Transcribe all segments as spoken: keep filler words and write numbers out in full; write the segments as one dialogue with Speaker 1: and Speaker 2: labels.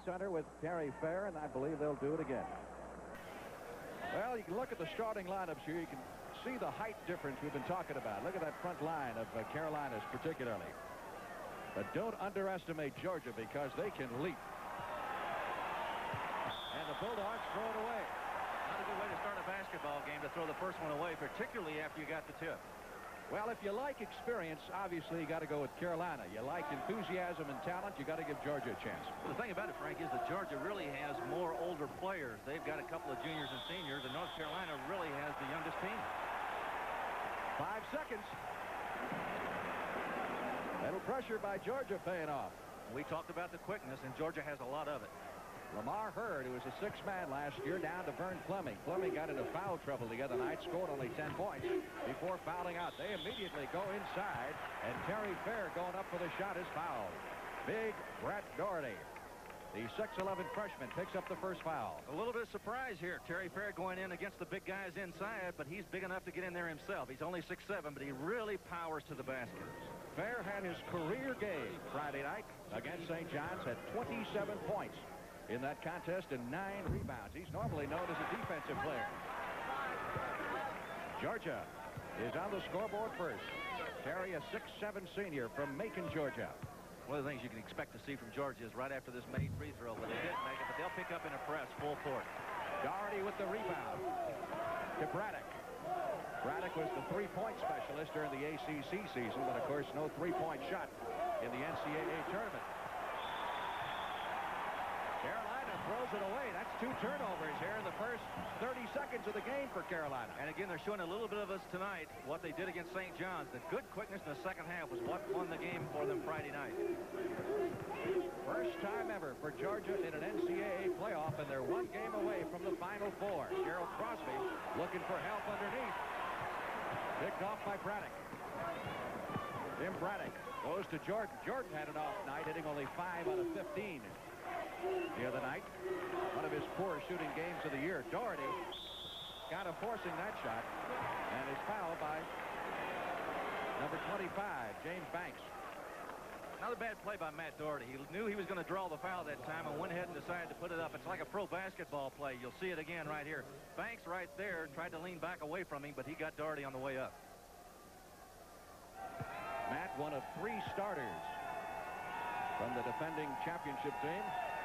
Speaker 1: center with Terry Fair, and I believe they'll do it again. Well, you can look at the starting lineups here. You can see the height difference we've been talking about. Look at that front line of uh, Carolina's particularly. But don't underestimate Georgia because they can leap. And the Bulldogs throw it away.
Speaker 2: Not a good way to start a basketball game, to throw the first one away, particularly after you got the tip.
Speaker 1: Well, if you like experience, obviously you got to go with Carolina. You like enthusiasm and talent, you got to give Georgia a chance.
Speaker 2: Well, the thing about it, Frank, is that Georgia really has more older players. They've got a couple of juniors and seniors, and North Carolina really has the youngest team.
Speaker 1: Five seconds. Little pressure by Georgia paying off.
Speaker 2: We talked about the quickness, and Georgia has a lot of it.
Speaker 1: Lamar Hurd, who was a six man last year, down to Vern Fleming. Fleming got into foul trouble the other night, scored only ten points before fouling out. They immediately go inside, and Terry Fair going up for the shot is fouled. Big Brett Doherty, the six eleven freshman, picks up the first foul.
Speaker 2: A little bit of surprise here. Terry Fair going in against the big guys inside, but he's big enough to get in there himself. He's only six seven, but he really powers to the basket.
Speaker 1: Fair had his career game Friday night against Saint John's, had twenty-seven points in that contest and nine rebounds. He's normally known as a defensive player. Georgia is on the scoreboard first. Terry, a six seven senior from Macon, Georgia.
Speaker 2: One of the things you can expect to see from Georgia is right after this made free throw, where they didn't make it, but they'll pick up in a press full court.
Speaker 1: Doherty with the rebound to Braddock. Braddock was the three-point specialist during the A C C season, but of course no three-point shot in the N C double A tournament. Carolina throws it away. That's two turnovers here in the first thirty seconds of the game for Carolina.
Speaker 2: And again, they're showing a little bit of us tonight what they did against Saint John's. The good quickness in the second half was what won the game for them Friday night.
Speaker 1: First time ever for Georgia in an N C double A playoff, and they're one game away from the Final Four. Gerald Crosby looking for help underneath. Picked off by Braddock. Tim Braddock goes to Jordan. Jordan had an off night, hitting only five out of fifteen. The other night, one of his poor shooting games of the year. Doherty kind of forcing that shot and is fouled by number twenty-five, James Banks.
Speaker 2: Another bad play by Matt Doherty. He knew he was going to draw the foul that time and went ahead and decided to put it up. It's like a pro basketball play. You'll see it again right here. Banks right there tried to lean back away from him, but he got Doherty on the way up.
Speaker 1: Matt, one of three starters from the defending championship team.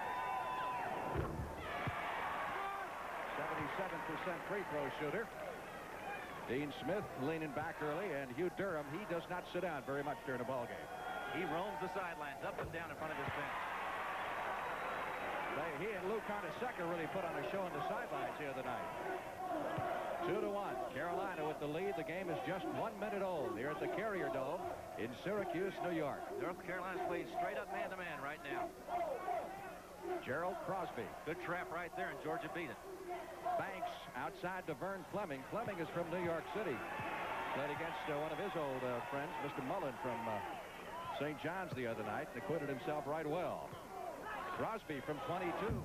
Speaker 1: seventy-seven percent free throw shooter. Dean Smith leaning back early, and Hugh Durham, he does not sit down very much during a ball game.
Speaker 2: He roams the sidelines up and down in front of his bench.
Speaker 1: They, he and Lou Carnesecca really put on a show on the sidelines the other night. Two to one. Carolina with the lead. The game is just one minute old here at the Carrier Dome in Syracuse, New York.
Speaker 2: North Carolina's playing straight up man-to-man right now.
Speaker 1: Gerald Crosby.
Speaker 2: Good trap right there, and Georgia beat it.
Speaker 1: Banks outside to Vern Fleming. Fleming is from New York City. Played against uh, one of his old uh, friends, Mister Mullen from uh, Saint John's the other night, and acquitted himself right well. Crosby from twenty-two.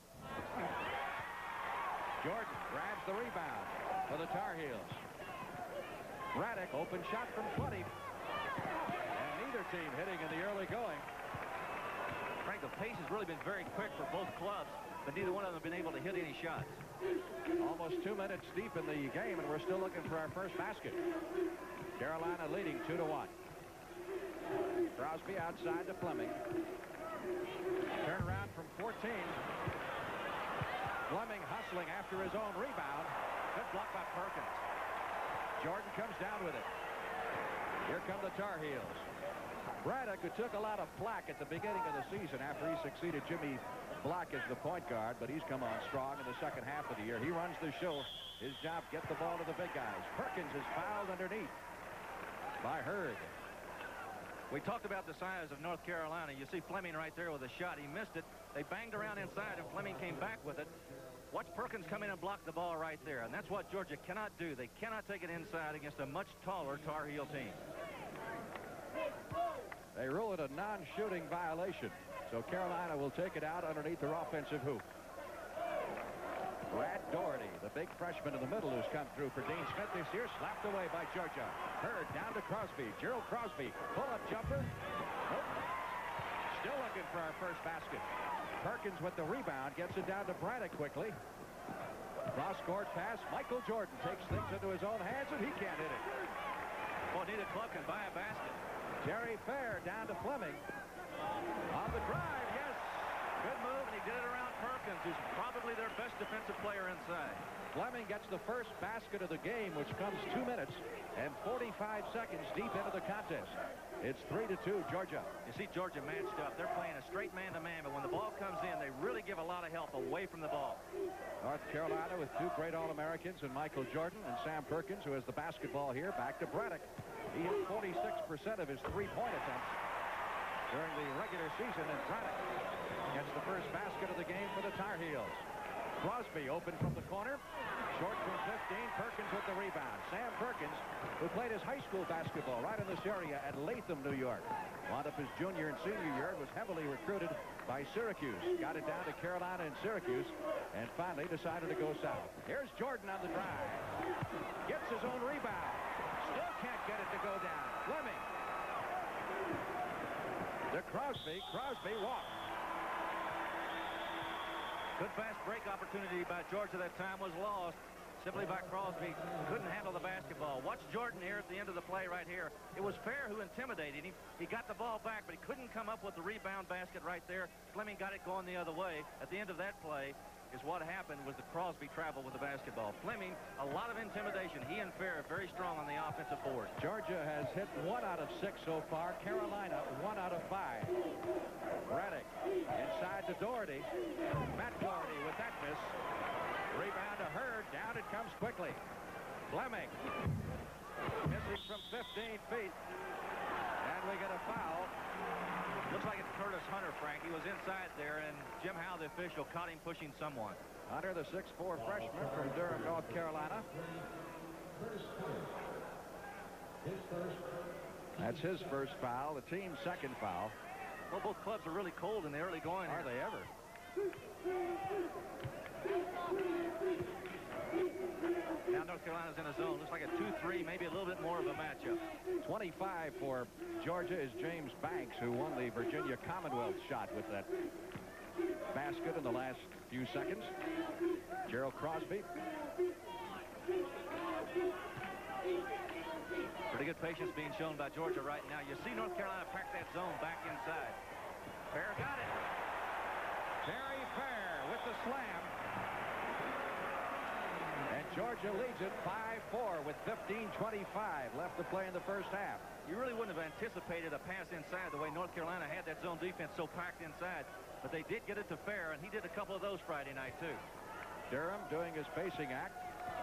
Speaker 1: Jordan grabs the rebound for the Tar Heels. Braddock, open shot from twenty. And neither team hitting in the early going.
Speaker 2: Frank, the pace has really been very quick for both clubs, but neither one of them have been able to hit any shots.
Speaker 1: Almost two minutes deep in the game, and we're still looking for our first basket. Carolina leading two to one. Crosby outside to Fleming. Turn around from fourteen. Fleming hustling after his own rebound. Good block by Perkins. Jordan comes down with it. Here come the Tar Heels. Braddock, who took a lot of flack at the beginning of the season after he succeeded Jimmy Block as the point guard, but he's come on strong in the second half of the year. He runs the show. His job, get the ball to the big guys. Perkins is fouled underneath by Hurd.
Speaker 2: We talked about the size of North Carolina. You see Fleming right there with a shot. He missed it. They banged around inside, and Fleming came back with it. Watch Perkins come in and block the ball right there, and that's what Georgia cannot do. They cannot take it inside against a much taller Tar Heel team.
Speaker 1: They rule it a non-shooting violation, so Carolina will take it out underneath their offensive hoop. Brad Doherty, the big freshman in the middle who's come through for Dean Smith this year, slapped away by Georgia. Hurd down to Crosby. Gerald Crosby, pull-up jumper. Nope. Still looking for our first basket. Perkins with the rebound, gets it down to Braddock quickly. Cross-court pass. Michael Jordan takes things into his own hands, and he can't hit it.
Speaker 2: Well, neither club can buy a basket.
Speaker 1: Terry Fair down to Fleming. On the drive, yes.
Speaker 2: Good move, and he did it around Perkins, who's probably their best defensive player inside.
Speaker 1: Fleming gets the first basket of the game, which comes two minutes and forty-five seconds deep into the contest. It's three to two, Georgia.
Speaker 2: You see Georgia matched up. They're playing a straight man-to-man, but when the ball comes in, they really give a lot of help away from the ball.
Speaker 1: North Carolina with two great All-Americans and Michael Jordan and Sam Perkins, who has the basketball here. Back to Braddock. He hit forty-six percent of his three-point attempts during the regular season, and Braddock gets the first basket of the game for the Tar Heels. Crosby open from the corner. Short from fifteen. Perkins with the rebound. Sam Perkins, who played his high school basketball right in this area at Latham, New York. Wound up his junior and senior year. Was heavily recruited by Syracuse. Got it down to Carolina and Syracuse, and finally decided to go south. Here's Jordan on the drive. Gets his own rebound. Still can't get it to go down. Fleming. To Crosby. Crosby walks.
Speaker 2: Good fast break opportunity by Georgia that time was lost simply by Crosby. Couldn't handle the basketball. Watch Jordan here at the end of the play right here. It was Fair who intimidated him. He got the ball back, but he couldn't come up with the rebound basket right there. Fleming got it going the other way. At the end of that play is what happened was the Crosby travel with the basketball. Fleming, a lot of intimidation. He and Fair are very strong on the offensive board.
Speaker 1: Georgia has hit one out of six so far. Carolina, one out of five. Braddock inside to Doherty. Matt Doherty with that miss. Rebound to Hurd. Down it comes quickly. Fleming missing from fifteen feet. And we get a foul.
Speaker 2: Looks like it's Curtis Hunter, Frank. He was inside there, and Jim Howe, the official, caught him pushing someone.
Speaker 1: Hunter, the six four freshman from Durham, North Carolina. That's his first foul, the team's second foul.
Speaker 2: Well, both clubs are really cold in the early going.
Speaker 1: Are they ever?
Speaker 2: Now North Carolina's in a zone. Looks like a two three, maybe a little bit more of a matchup.
Speaker 1: twenty-five for Georgia is James Banks, who won the Virginia Commonwealth shot with that basket in the last few seconds. Gerald Crosby.
Speaker 2: Pretty good patience being shown by Georgia right now. You see North Carolina pack that zone back inside. Fair got it.
Speaker 1: Terry Fair with the slam. And Georgia leads it five four with fifteen twenty-five left to play in the first half.
Speaker 2: You really wouldn't have anticipated a pass inside the way North Carolina had that zone defense so packed inside. But they did get it to Fair, and he did a couple of those Friday night, too.
Speaker 1: Durham doing his pacing act.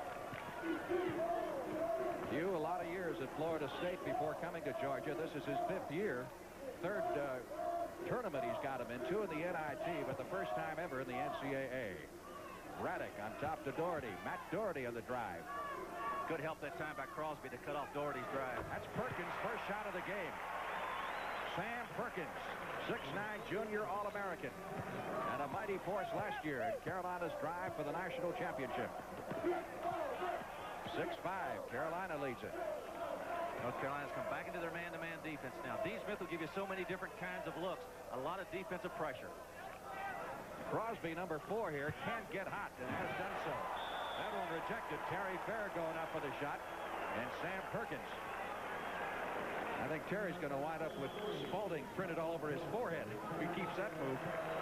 Speaker 1: Hugh, a lot of years at Florida State before coming to Georgia. This is his fifth year. Third uh, tournament he's got him into in the N I T, but the first time ever in the N C A A. Braddock on top to Doherty. Matt Doherty on the drive.
Speaker 2: Good help that time by Crosby to cut off Doherty's drive.
Speaker 1: That's Perkins' first shot of the game. Sam Perkins, six nine junior All-American, and a mighty force last year in Carolina's drive for the national championship. six five, Carolina leads it.
Speaker 2: North Carolina's come back into their man-to-man defense now. Dean Smith will give you so many different kinds of looks. A lot of defensive pressure.
Speaker 1: Crosby, number four here, can't get hot and has done so. That one rejected. Terry Fair going up for the shot, and Sam Perkins. I think Terry's going to wind up with Spalding printed all over his forehead if he keeps that move.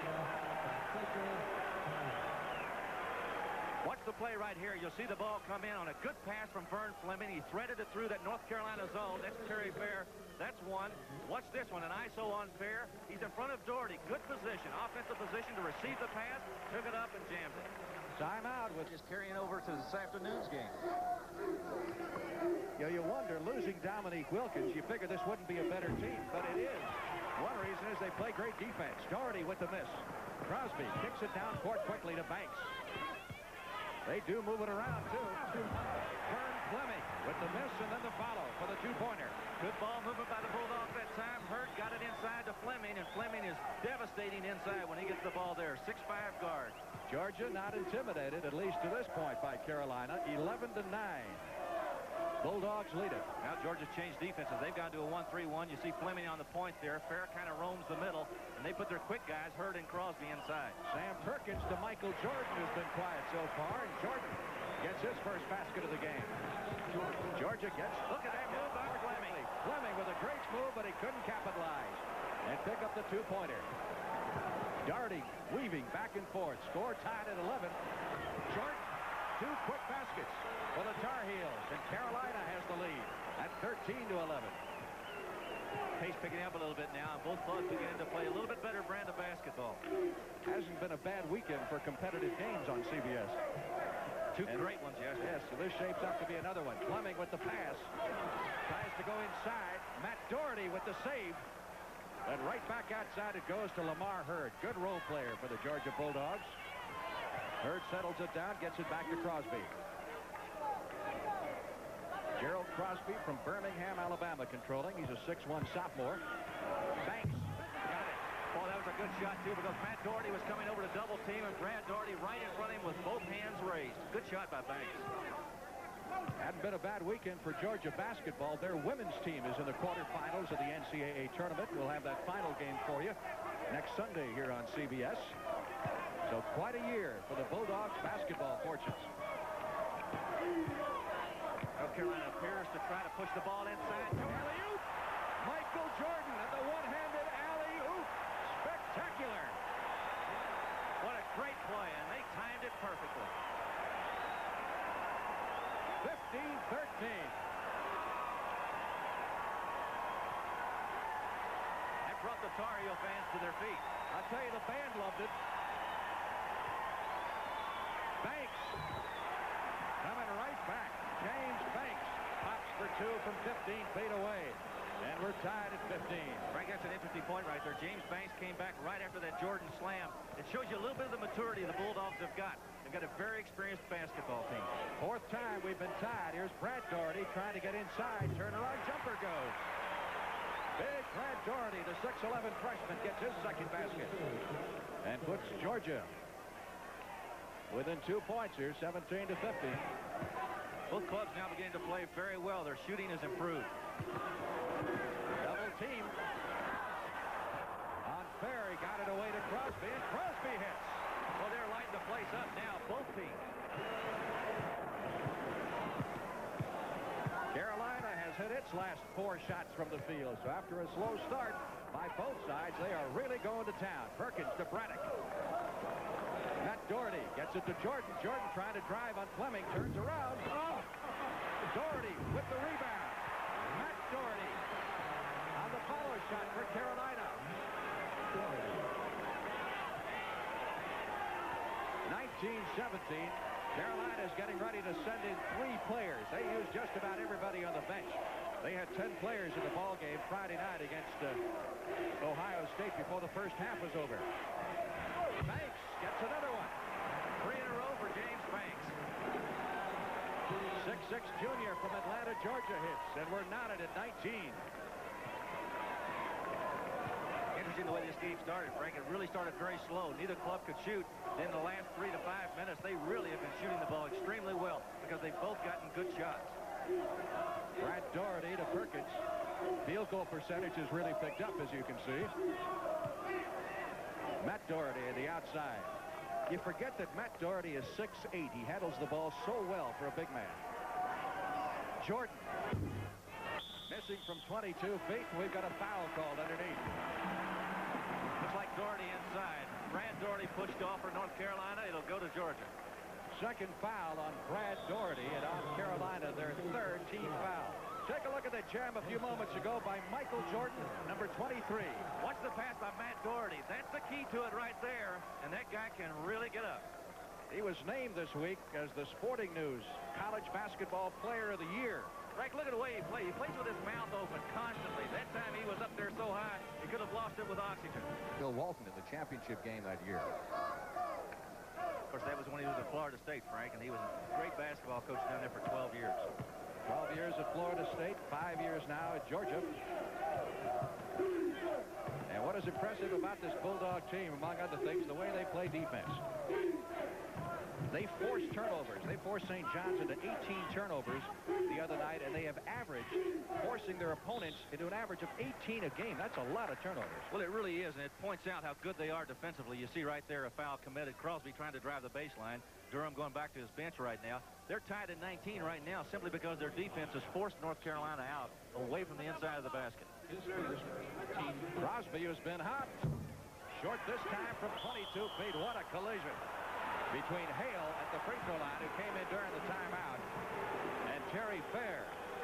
Speaker 2: Watch the play right here. You'll see the ball come in on a good pass from Vern Fleming. He threaded it through that North Carolina zone. That's Terry Fair. That's one. Watch this one. An I S O on Fair. He's in front of Doherty. Good position. Offensive position to receive the pass. Took it up and jammed it.
Speaker 1: Timeout with
Speaker 2: just carrying over to this afternoon's game.
Speaker 1: You know, you wonder, losing Dominique Wilkins, you figure this wouldn't be a better team, but it is. One reason is they play great defense. Doherty with the miss. Crosby kicks it down court quickly to Banks. They do move it around, too. Vern Fleming with the miss and then the follow for the two-pointer.
Speaker 2: Good ball movement by the Bulldogs that time. Hurt got it inside to Fleming, and Fleming is devastating inside when he gets the ball there. six five guard.
Speaker 1: Georgia not intimidated, at least to this point, by Carolina. eleven to nine. Bulldogs lead it.
Speaker 2: Now Georgia's changed defenses. They've gone to a one three one. You see Fleming on the point there. Fair kind of roams the middle, and they put their quick guys, Hurd and Crosby, inside.
Speaker 1: Sam Perkins to Michael Jordan, who's been quiet so far, and Jordan gets his first basket of the game. Georgia gets...
Speaker 2: Look at that move by Fleming.
Speaker 1: Fleming with a great move, but he couldn't capitalize and pick up the two-pointer. Darting, weaving back and forth. Score tied at eleven. Jordan, two quick baskets for the Tar Heels, and Carolina has the lead at thirteen to eleven.
Speaker 2: Pace picking up a little bit now, and both clubs beginning to play a little bit better brand of basketball.
Speaker 1: Hasn't been a bad weekend for competitive games on C B S.
Speaker 2: Two and great ones yesterday.
Speaker 1: Yes, so this shapes up to be another one. Fleming with the pass. Tries to go inside. Matt Doherty with the save. And right back outside it goes to Lamar Hurd. Good role player for the Georgia Bulldogs. Hurd settles it down, gets it back to Crosby. Gerald Crosby from Birmingham, Alabama, controlling. He's a six one sophomore. Banks.
Speaker 2: Got it. Oh, that was a good shot, too, because Matt Doherty was coming over to double team, and Brad Doherty right in front of him with both hands raised. Good shot by Banks.
Speaker 1: Hadn't been a bad weekend for Georgia basketball. Their women's team is in the quarterfinals of the N C double A tournament. We'll have that final game for you next Sunday here on C B S. So quite a year for the Bulldogs basketball fortunes.
Speaker 2: North Carolina appears to try to push the ball inside.
Speaker 1: Alley-oop! Michael Jordan at the one-handed alley-oop. Spectacular.
Speaker 2: What a great play, and they timed it perfectly.
Speaker 1: fifteen thirteen.
Speaker 2: That brought the Tar Heel fans to their feet.
Speaker 1: I'll tell you, the band loved it. Banks coming right back. James Banks pops for two from fifteen feet away. And we're tied at fifteen.
Speaker 2: Frank, that's an interesting point right there. James Banks came back right after that Jordan slam. It shows you a little bit of the maturity the Bulldogs have got. They've got a very experienced basketball team.
Speaker 1: Fourth time we've been tied. Here's Brad Doherty trying to get inside. Turnaround jumper goes. Big Brad Doherty, the six eleven freshman, gets his second basket. And puts Georgia within two points here, seventeen to fifteen.
Speaker 2: Both clubs now beginning to play very well. Their shooting has improved.
Speaker 1: Double team. On Ferry, got it away to Crosby, and Crosby hits.
Speaker 2: Well, they're lighting the place up now, both teams.
Speaker 1: Carolina has hit its last four shots from the field. So after a slow start by both sides, they are really going to town. Perkins to Braddock. Matt Doherty gets it to Jordan. Jordan trying to drive on Fleming. Turns around. Oh! Doherty with the rebound. Matt Doherty on the follow shot for Carolina. nineteen seventeen. Carolina's getting ready to send in three players. They used just about everybody on the bench. They had ten players in the ball game Friday night against uh, Ohio State before the first half was over. Banks gets another one.
Speaker 2: Three in a row for James Banks.
Speaker 1: six six junior from Atlanta, Georgia hits, and we're knotted at nineteen.
Speaker 2: Interesting the way this game started, Frank. It really started very slow. Neither club could shoot. In the last three to five minutes, they really have been shooting the ball extremely well because they've both gotten good shots.
Speaker 1: Brad Doherty to Perkins. Field goal percentage has really picked up, as you can see. Matt Doherty at the outside. You forget that Matt Doherty is six eight. He handles the ball so well for a big man. Jordan missing from twenty-two feet. We've got a foul called underneath.
Speaker 2: Looks like Doherty inside. Brad Doherty pushed off for North Carolina. It'll go to Georgia.
Speaker 1: Second foul on Brad Doherty, and on Carolina, their third team foul. Take a look at the jam a few moments ago by Michael Jordan, number twenty-three.
Speaker 2: Watch the pass by Matt Doherty. That's the key to it right there, and that guy can really get up.
Speaker 1: He was named this week as the Sporting News College Basketball Player of the Year.
Speaker 2: Frank, look at the way he plays. He plays with his mouth open constantly. That time he was up there so high, he could have lost it with oxygen.
Speaker 1: Bill Walton in the championship game that year.
Speaker 2: Of course, that was when he was at Florida State, Frank, and he was a great basketball coach down there for twelve years.
Speaker 1: twelve years at Florida State, five years now at Georgia. And what a is impressive about this Bulldog team, among other things, the way they play defense. They force turnovers. They forced Saint John's into eighteen turnovers the other night, and they have averaged forcing their opponents into an average of eighteen a game. That's a lot of turnovers.
Speaker 2: Well, it really is, and it points out how good they are defensively. You see right there a foul committed. Crosby trying to drive the baseline. Durham going back to his bench right now. They're tied at nineteen right now simply because their defense has forced North Carolina out away from the inside of the basket.
Speaker 1: Crosby has been hot. Short this time from twenty-two feet. What a collision between Hale at the free throw line, who came in during the timeout, and Terry Fair.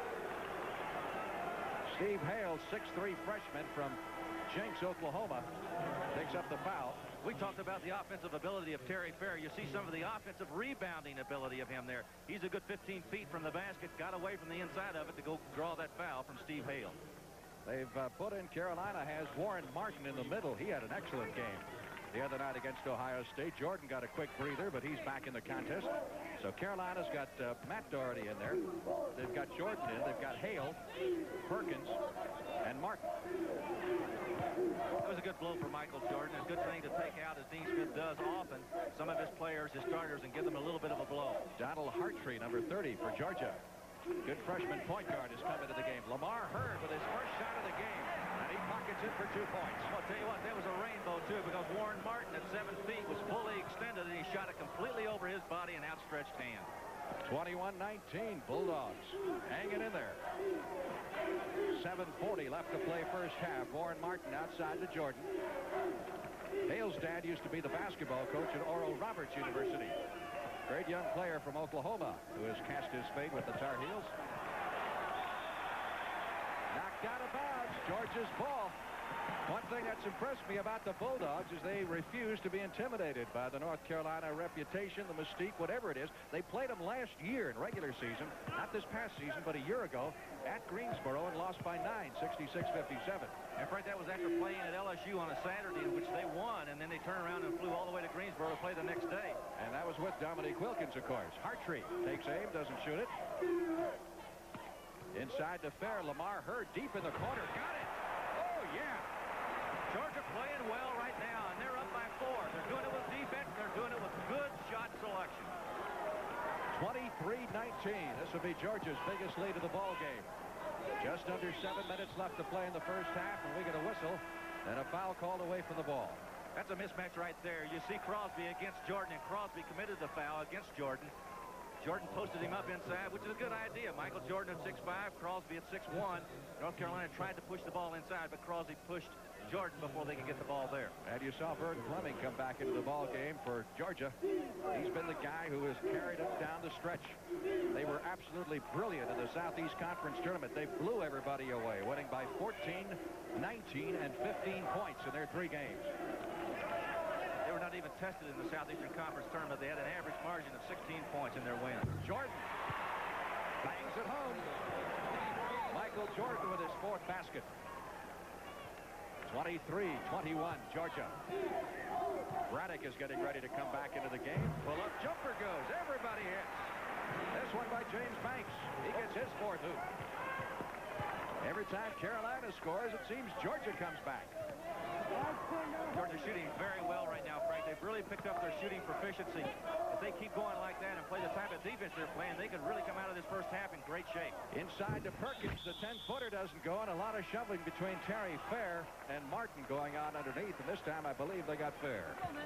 Speaker 1: Steve Hale, six three freshman from Jenks, Oklahoma, picks up the foul.
Speaker 2: We talked about the offensive ability of Terry Fair. You see some of the offensive rebounding ability of him there. He's a good fifteen feet from the basket, got away from the inside of it to go draw that foul from Steve Hale.
Speaker 1: They've uh, put in, Carolina has Warren Martin in the middle. He had an excellent game the other night against Ohio State. Jordan got a quick breather, but he's back in the contest. So Carolina's got uh, Matt Doherty in there. They've got Jordan in. They've got Hale, Perkins, and Martin.
Speaker 2: It was a good blow for Michael Jordan. A good thing to take out, as Dean Smith does often, some of his players, his starters, and give them a little bit of a blow.
Speaker 1: Donald Hartree, number thirty for Georgia. Good freshman point guard has come into the game. Lamar Hurd with his first shot of the game, and he pockets it for two points.
Speaker 2: Well, I'll tell you what, that was a rainbow, too, because Warren Martin at seven feet was fully extended, and he shot it completely over his body and outstretched hand.
Speaker 1: twenty-one nineteen, Bulldogs hanging in there. seven forty left to play first half. Warren Martin outside to Jordan. Hale's dad used to be the basketball coach at Oral Roberts University. Great young player from Oklahoma who has cast his fate with the Tar Heels. Knocked out of bounds. Georgia's ball. One thing that's impressed me about the Bulldogs is they refuse to be intimidated by the North Carolina reputation, the mystique, whatever it is. They played them last year in regular season, not this past season, but a year ago at Greensboro, and lost by nine, sixty-six fifty-seven.
Speaker 2: And Frank, that was after playing at L S U on a Saturday, in which they won, and then they turned around and flew all the way to Greensboro to play the next day.
Speaker 1: And that was with Dominique Wilkins, of course. Hartree takes aim, doesn't shoot it. Inside to Fair. Lamar Hurd deep in the corner. Got it. Oh, yeah.
Speaker 2: Georgia playing well right now, and they're up by four. They're doing it with defense. They're doing it with good shot selection.
Speaker 1: twenty-three nineteen. This will be Georgia's biggest lead of the ball game. Just under seven minutes left to play in the first half, and we get a whistle and a foul called away from the ball.
Speaker 2: That's a mismatch right there. You see Crosby against Jordan, and Crosby committed the foul against Jordan. Jordan posted him up inside, which is a good idea. Michael Jordan at six five, Crosby at six one. North Carolina tried to push the ball inside, but Crosby pushed Jordan before they could get the ball there.
Speaker 1: And you saw Vern Fleming come back into the ball game for Georgia. He's been the guy who has carried them down the stretch. They were absolutely brilliant in the Southeast Conference tournament. They blew everybody away, winning by fourteen, nineteen, and fifteen points in their three games.
Speaker 2: They were not even tested in the Southeastern Conference tournament. They had an average margin of sixteen points in their win.
Speaker 1: Jordan bangs it home. Michael Jordan with his fourth basket. twenty-three twenty-one, Georgia. Braddock is getting ready to come back into the game. Well, up jumper goes. Everybody hits. This one by James Banks. He gets his fourth hoop. Every time Carolina scores, it seems Georgia comes back.
Speaker 2: Georgia shooting very well right now, Frank. They've really picked up their shooting proficiency. If they keep going like that and play the type of defense they're playing, they could really come out of this first half in great shape.
Speaker 1: Inside to Perkins. The ten-footer doesn't go, and a lot of shoveling between Terry Fair and Martin going on underneath. And this time, I believe they got Fair.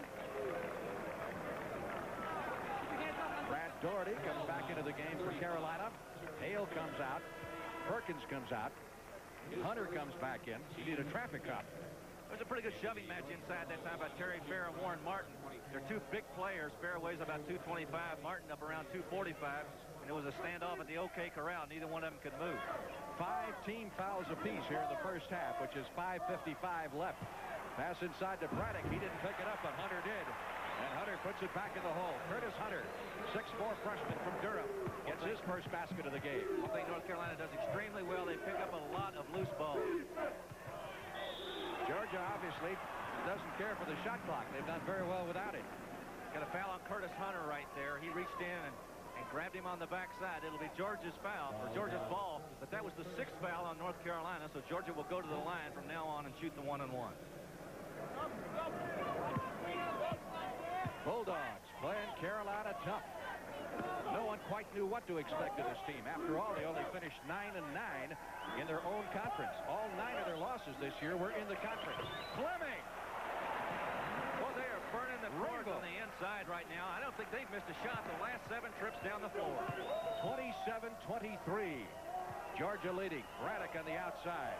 Speaker 1: Brad Doherty comes back into the game for Carolina. Hale comes out. Perkins comes out. Hunter comes back in. You need a traffic cop.
Speaker 2: It was a pretty good shoving match inside that time by Terry Fair and Warren Martin. They're two big players. Fair weighs about two twenty-five. Martin up around two forty-five. And it was a standoff at the OK Corral. Neither one of them could move.
Speaker 1: Five team fouls apiece here in the first half, which is five fifty-five left. Pass inside to Braddock. He didn't pick it up, but Hunter did. And Hunter puts it back in the hole. Curtis Hunter, six four freshman from Durham, gets his first basket of the game.
Speaker 2: One thing North Carolina does extremely well, they pick up a lot of loose balls.
Speaker 1: Georgia obviously doesn't care for the shot clock. They've done very well without it.
Speaker 2: Got a foul on Curtis Hunter right there. He reached in and, and grabbed him on the backside. It'll be Georgia's foul for Georgia's ball, but that was the sixth foul on North Carolina, so Georgia will go to the line from now on and shoot the one and one.
Speaker 1: Bulldogs playing Carolina tough. No one quite knew what to expect of this team. After all, they only finished nine and nine in their own conference. All nine of their losses this year were in the conference. Fleming.
Speaker 2: Well, they are burning the court on the inside right now. I don't think they've missed a shot the last seven trips down the floor.
Speaker 1: twenty-seven twenty-three. Georgia leading. Braddock on the outside.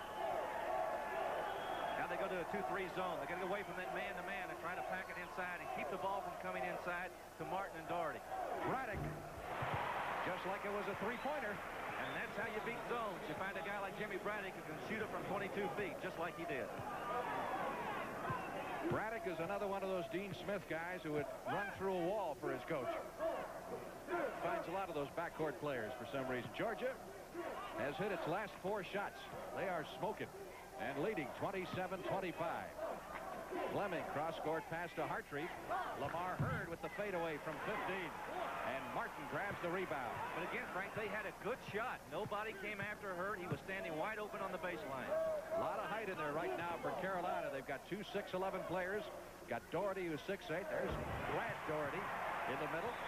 Speaker 2: Now they go to a two three zone. They got to get away from that man-to-man and try to pack it inside and keep the ball from coming inside to Martin and Doherty.
Speaker 1: Braddock, just like it was a three-pointer.
Speaker 2: And that's how you beat zones. You find a guy like Jimmy Braddock who can shoot it from twenty-two feet, just like he did.
Speaker 1: Braddock is another one of those Dean Smith guys who would run through a wall for his coach. Finds a lot of those backcourt players for some reason. Georgia has hit its last four shots. They are smoking and leading twenty-seven twenty-five. Fleming cross-court pass to Hartree. Lamar Hurd with the fadeaway from fifteen. And Martin grabs the rebound.
Speaker 2: But again, Frank, they had a good shot. Nobody came after Hurd. He was standing wide open on the baseline.
Speaker 1: A lot of height in there right now for Carolina. They've got two six eleven players. Got Doherty, who's six eight. There's Grant Doherty in the middle.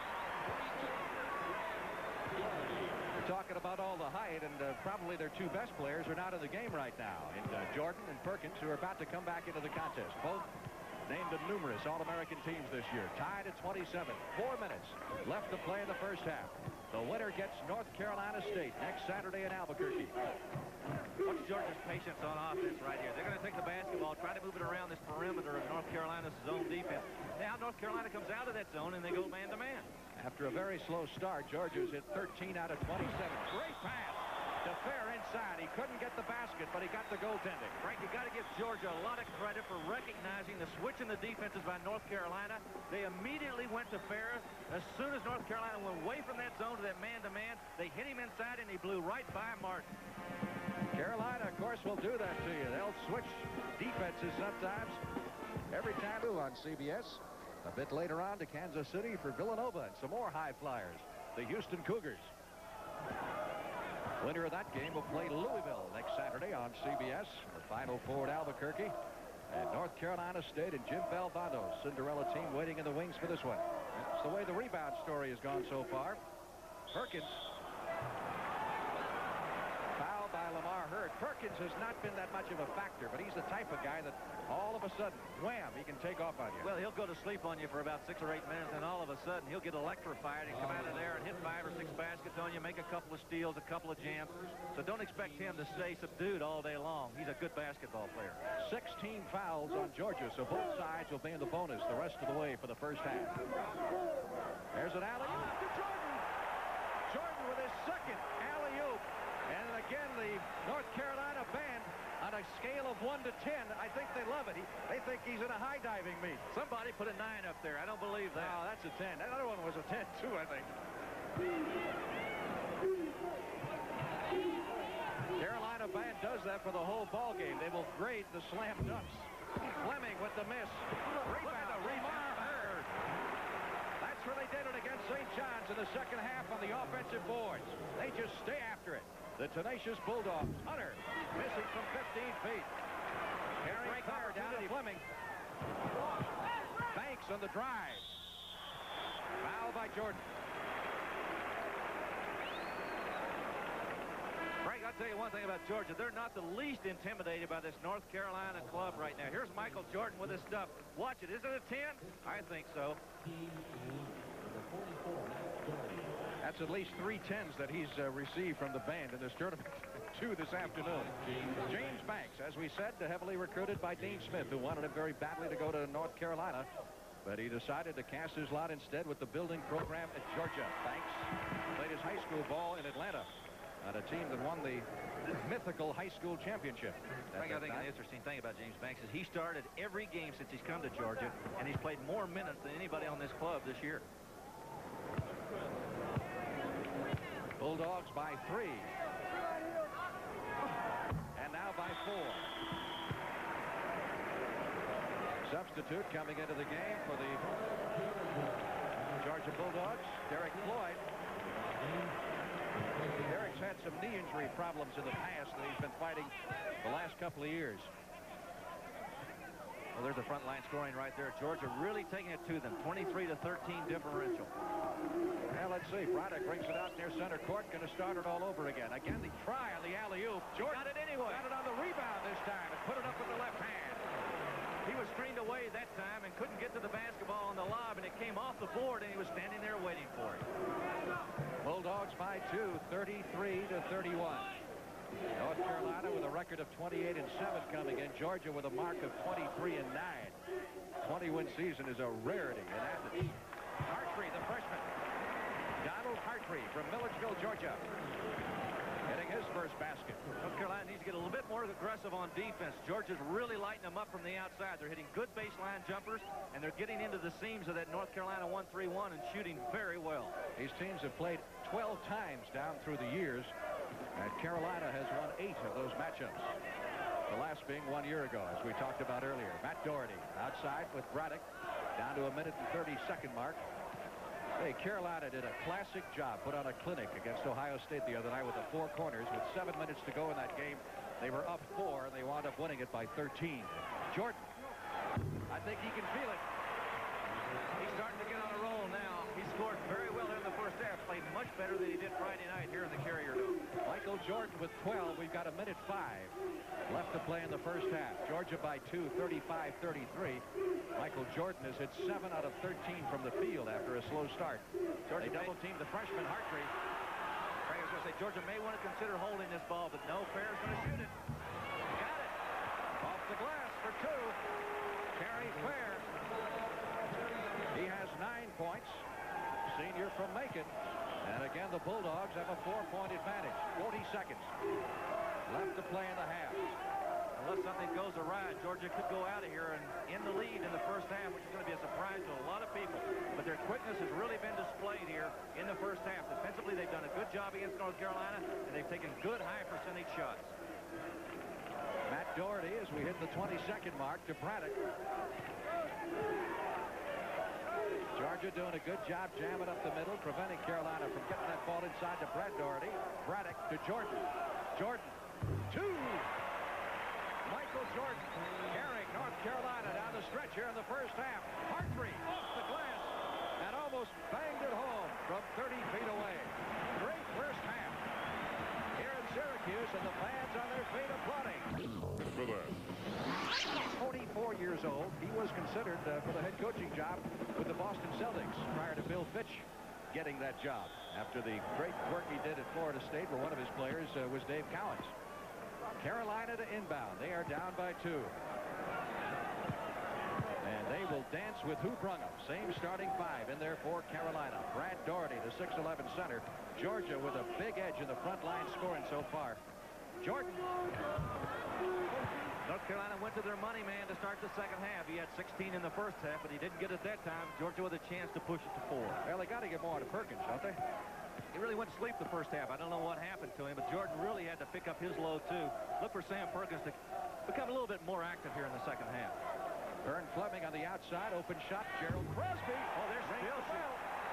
Speaker 1: We're talking about all the height, and uh, probably their two best players are not in the game right now. And uh, Jordan and Perkins, who are about to come back into the contest. Both named in numerous All-American teams this year. Tied at twenty-seven. Four minutes left to play in the first half. The winner gets North Carolina State next Saturday in Albuquerque.
Speaker 2: What's Georgia's patience on offense right here? They're going to take the basketball, try to move it around this perimeter of North Carolina's zone defense. Now North Carolina comes out of that zone and they go man-to-man.
Speaker 1: After a very slow start, Georgia's hit thirteen out of twenty-seven. Great pass to Fair inside. He couldn't get the basket, but he got the goaltending.
Speaker 2: Frank, you got to give Georgia a lot of credit for recognizing the switch in the defenses by North Carolina. They immediately went to Fair. As soon as North Carolina went away from that zone to that man-to-man, they hit him inside and he blew right by Martin.
Speaker 1: Carolina, of course, will do that to you. They'll switch defenses sometimes. Every time on C B S. A bit later on to Kansas City for Villanova and some more high flyers, the Houston Cougars. Winner of that game will play Louisville next Saturday on C B S. The Final Four at Albuquerque. And North Carolina State and Jim Valvano's Cinderella team waiting in the wings for this one. That's the way the rebound story has gone so far. Perkins. Foul by Lamar Hurd. Perkins has not been that much of a factor, but he's the type of guy that all of a sudden, wham, he can take off on you.
Speaker 2: Well, he'll go to sleep on you for about six or eight minutes, and all of a sudden, he'll get electrified and come out of there and hit five or six baskets on you, make a couple of steals, a couple of jams. So don't expect him to stay subdued all day long. He's a good basketball player.
Speaker 1: sixteen fouls on Georgia, so both sides will be in the bonus the rest of the way for the first half. There's an alley-oop to Jordan. Jordan with his second alley-oop. And again, the North Carolina band, on a scale of one to ten, I think they love it. He, they think he's in a high diving meet.
Speaker 2: Somebody put a nine up there. I don't believe that.
Speaker 1: No, that's a ten. That other one was a ten, too, I think. Carolina band does that for the whole ball game. They will grade the slam dunks. Fleming with the miss. Rebound, Lamar Hurd. That's where they did it against Saint John's in the second half on the offensive boards. They just stay after it. The tenacious Bulldogs. Hunter missing from fifteen feet. Carrying power down to Fleming. Banks on the drive. Foul by Jordan.
Speaker 2: Frank, I'll tell you one thing about Georgia. They're not the least intimidated by this North Carolina club right now. Here's Michael Jordan with his stuff. Watch it. Is it a ten? I think so.
Speaker 1: That's at least three tens that he's uh, received from the band in this tournament. Two this afternoon. James Banks, as we said, heavily recruited by Dean Smith, who wanted him very badly to go to North Carolina. But he decided to cast his lot instead with the building program at Georgia. Banks played his high school ball in Atlanta on a team that won the mythical high school championship.
Speaker 2: Frank, I think an interesting thing about James Banks is he started every game since he's come to Georgia, and he's played more minutes than anybody on this club this year.
Speaker 1: Bulldogs by three. And now by four. Substitute coming into the game for the Georgia Bulldogs, Derek Floyd. Derek's had some knee injury problems in the past that he's been fighting the last couple of years.
Speaker 2: Well, there's a front line scoring right there. Georgia really taking it to them. twenty-three to thirteen differential.
Speaker 1: Well, let's see. Braddock brings it out near center court. Going to start it all over again. Again, the try on the alley-oop.
Speaker 2: Jordan got it anyway.
Speaker 1: Got it on the rebound this time and put it up with the left hand.
Speaker 2: He was screened away that time and couldn't get to the basketball on the lob, and it came off the board, and he was standing there waiting for it.
Speaker 1: Bulldogs by two, thirty-three to thirty-one. North Carolina with a record of twenty-eight and seven coming in. Georgia with a mark of twenty-three and nine. twenty-win season is a rarity in Athens. Hartree, the freshman. Donald Hartree from Milledgeville, Georgia, hitting his first basket.
Speaker 2: North Carolina needs to get a little bit more aggressive on defense. Georgia's really lighting them up from the outside. They're hitting good baseline jumpers, and they're getting into the seams of that North Carolina one three one and shooting very well.
Speaker 1: These teams have played twelve times down through the years, and Carolina has won eight of those matchups. The last being one year ago, as we talked about earlier. Matt Doherty outside with Braddock, down to a minute and thirty second mark. Hey, Carolina did a classic job, put on a clinic against Ohio State the other night with the four corners. With seven minutes to go in that game, they were up four, and they wound up winning it by thirteen. Jordan, I think he can feel it.
Speaker 2: He's starting to get on a roll now. He scored very well in the first half, played much better than he did Friday night here in the Carrier Dome.
Speaker 1: Michael Jordan with twelve. We've got a minute five left to play in the first half. Georgia by two, thirty-five thirty-three. Michael Jordan has hit seven out of thirteen from the field after a slow start. Georgia they double-teamed the freshman Hartree.
Speaker 2: I was going to say Georgia may want to consider holding this ball, but no, Fair's going to shoot it. Got it.
Speaker 1: Off the glass for two. Kerry Fair. He has nine points. Senior from Macon. And again, the Bulldogs have a four-point advantage. forty seconds left to play in the half.
Speaker 2: Unless something goes awry, Georgia could go out of here and in the lead in the first half, which is going to be a surprise to a lot of people. But their quickness has really been displayed here in the first half. Defensively, they've done a good job against North Carolina, and they've taken good high percentage shots.
Speaker 1: Matt Doherty, as we hit the twenty second mark, to Braddock. Georgia doing a good job jamming up the middle, preventing Carolina from getting that ball inside to Brad Doherty. Braddock to Jordan. Jordan, two. Michael Jordan carrying North Carolina down the stretch here in the first half. Hartree off the glass and almost banged it home from thirty feet away. Great first half here in Syracuse, and the fans on their feet applauding. twenty-four years old, he was considered uh, for the head coaching job with the Boston Celtics prior to Bill Fitch getting that job after the great work he did at Florida State, where one of his players uh, was Dave Cowens. Carolina to inbound. They are down by two. And they will dance with who brung them. Same starting five in there for Carolina. Brad Doherty, the six eleven center. Georgia with a big edge in the front line scoring so far. Jordan.
Speaker 2: North Carolina went to their money man to start the second half. He had sixteen in the first half, but he didn't get it that time. Georgia with a chance to push it to four.
Speaker 1: Well, they got to get more out of Perkins, don't they?
Speaker 2: He really went to sleep the first half. I don't know what happened to him, but Jordan really had to pick up his load, too. Look for Sam Perkins to become a little bit more active here in the second half.
Speaker 1: Vern Fleming on the outside. Open shot. Gerald Crosby.
Speaker 2: Oh, there's still shot.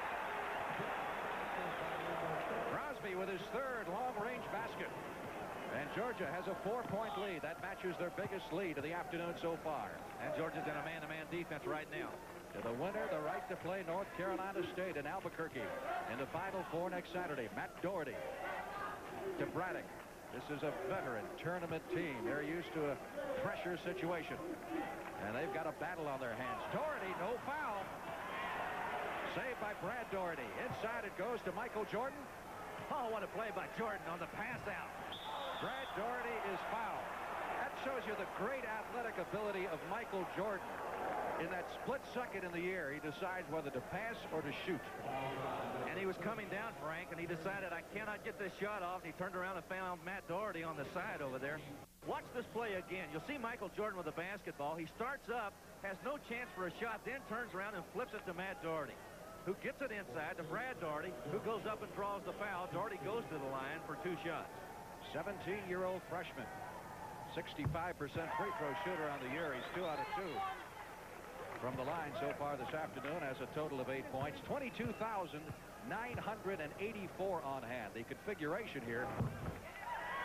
Speaker 1: Crosby with his third long-range basket. And Georgia has a four-point lead. That matches their biggest lead of the afternoon so far.
Speaker 2: And Georgia's in a man-to-man defense right now.
Speaker 1: To the winner, the right to play North Carolina State in Albuquerque in the Final Four next Saturday. Matt Doherty to Braddock. This is a veteran tournament team. They're used to a pressure situation. And they've got a battle on their hands. Doherty, no foul. Saved by Brad Doherty. Inside it goes to Michael Jordan.
Speaker 2: Oh, what a play by Jordan on the pass out.
Speaker 1: Brad Doherty is fouled. That shows you the great athletic ability of Michael Jordan. In that split second in the air, he decides whether to pass or to shoot.
Speaker 2: And he was coming down, Frank, and he decided, I cannot get this shot off. And he turned around and found Matt Doherty on the side over there. Watch this play again. You'll see Michael Jordan with the basketball. He starts up, has no chance for a shot, then turns around and flips it to Matt Doherty, who gets it inside to Brad Doherty, who goes up and draws the foul. Doherty goes to the line for two shots.
Speaker 1: seventeen-year-old freshman. sixty-five percent free throw shooter on the year. He's two out of two from the line so far this afternoon, has a total of eight points. twenty-two thousand nine hundred eighty-four on hand. The configuration here,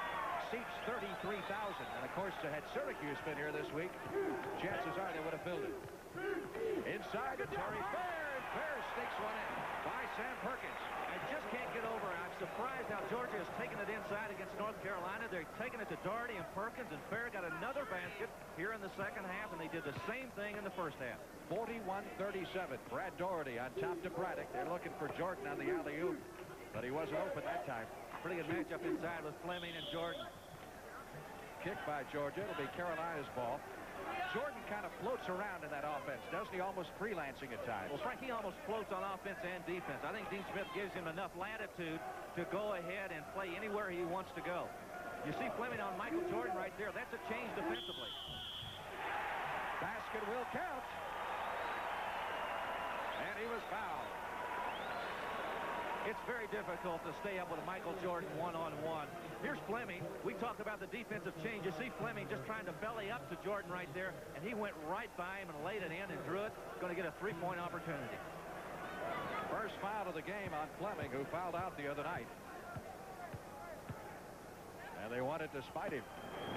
Speaker 1: seats thirty-three thousand. And, of course, had Syracuse been here this week, chances are they would have filled it. Inside to Terry Fair, and Fair sneaks one in by Sam Perkins.
Speaker 2: I just can't get over it. I'm surprised how Georgia has taken it inside against North Carolina. They're taking it to Doherty and Perkins, and Fair got another basket here in the second half, and they did the same thing in the first half.
Speaker 1: forty-one thirty-seven. Brad Doherty on top to Braddock. They're looking for Jordan on the alley-oop, but he wasn't open that time.
Speaker 2: Pretty good matchup inside with Fleming and Jordan.
Speaker 1: Kick by Georgia. It'll be Carolina's ball. Jordan kind of floats around in that offense, doesn't he? Almost freelancing at times.
Speaker 2: Well, Frank, he almost floats on offense and defense. I think Dean Smith gives him enough latitude to go ahead and play anywhere he wants to go. You see Fleming on Michael Jordan right there. That's a change defensively.
Speaker 1: Basket will count. And he was fouled.
Speaker 2: It's very difficult to stay up with Michael Jordan one-on-one. Here's Fleming. We talked about the defensive change. You see Fleming just trying to belly up to Jordan right there, and he went right by him and laid it in and drew it. Going to get a three-point opportunity.
Speaker 1: First foul of the game on Fleming, who fouled out the other night. And they wanted to spite him.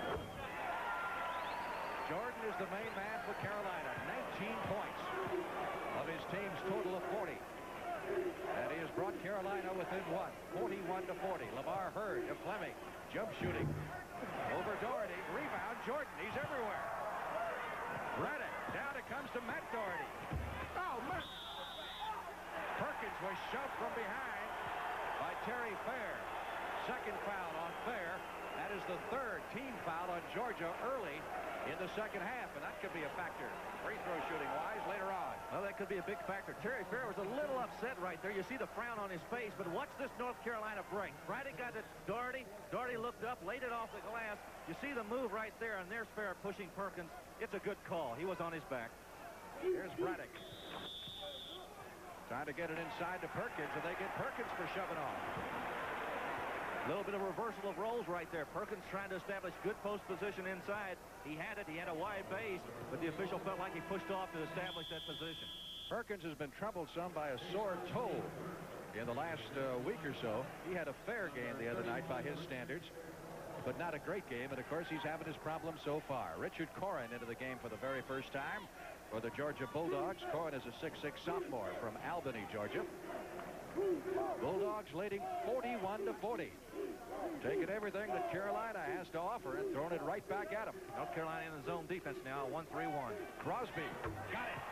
Speaker 1: Jordan is the main man for Carolina. nineteen points of his team's total of forty. And he has brought Carolina within one, forty-one to forty. Lamar Hurd to Fleming. Jump shooting. Over Doherty. Rebound. Jordan. He's everywhere. Braddock. Down it comes to Matt Doherty. Oh, Matt. Perkins was shoved from behind by Terry Fair. Second foul on Fair. That is the third team foul on Georgia early in the second half, and that could be a factor free throw shooting wise later on.
Speaker 2: Well, that could be a big factor. Terry Fair was a little upset right there. You see the frown on his face, but watch this North Carolina break. Braddock got it. Doherty. Doherty looked up, laid it off the glass. You see the move right there, and there's Fair pushing Perkins. It's a good call. He was on his back.
Speaker 1: Here's Braddock. Trying to get it inside to Perkins, and they get Perkins for shoving off.
Speaker 2: A little bit of reversal of roles right there. Perkins trying to establish good post position inside. He had it. He had a wide base, but the official felt like he pushed off to establish that position.
Speaker 1: Perkins has been troubled some by a sore toe in the last uh, week or so. He had a fair game the other night by his standards, but not a great game. And, of course, he's having his problems so far. Richard Corrin into the game for the very first time for the Georgia Bulldogs. Corrin is a six six sophomore from Albany, Georgia. Bulldogs leading forty-one to forty. Taking everything that Carolina has to offer and throwing it right back at them.
Speaker 2: North Carolina in the zone defense now, one three one.
Speaker 1: Crosby. Got it.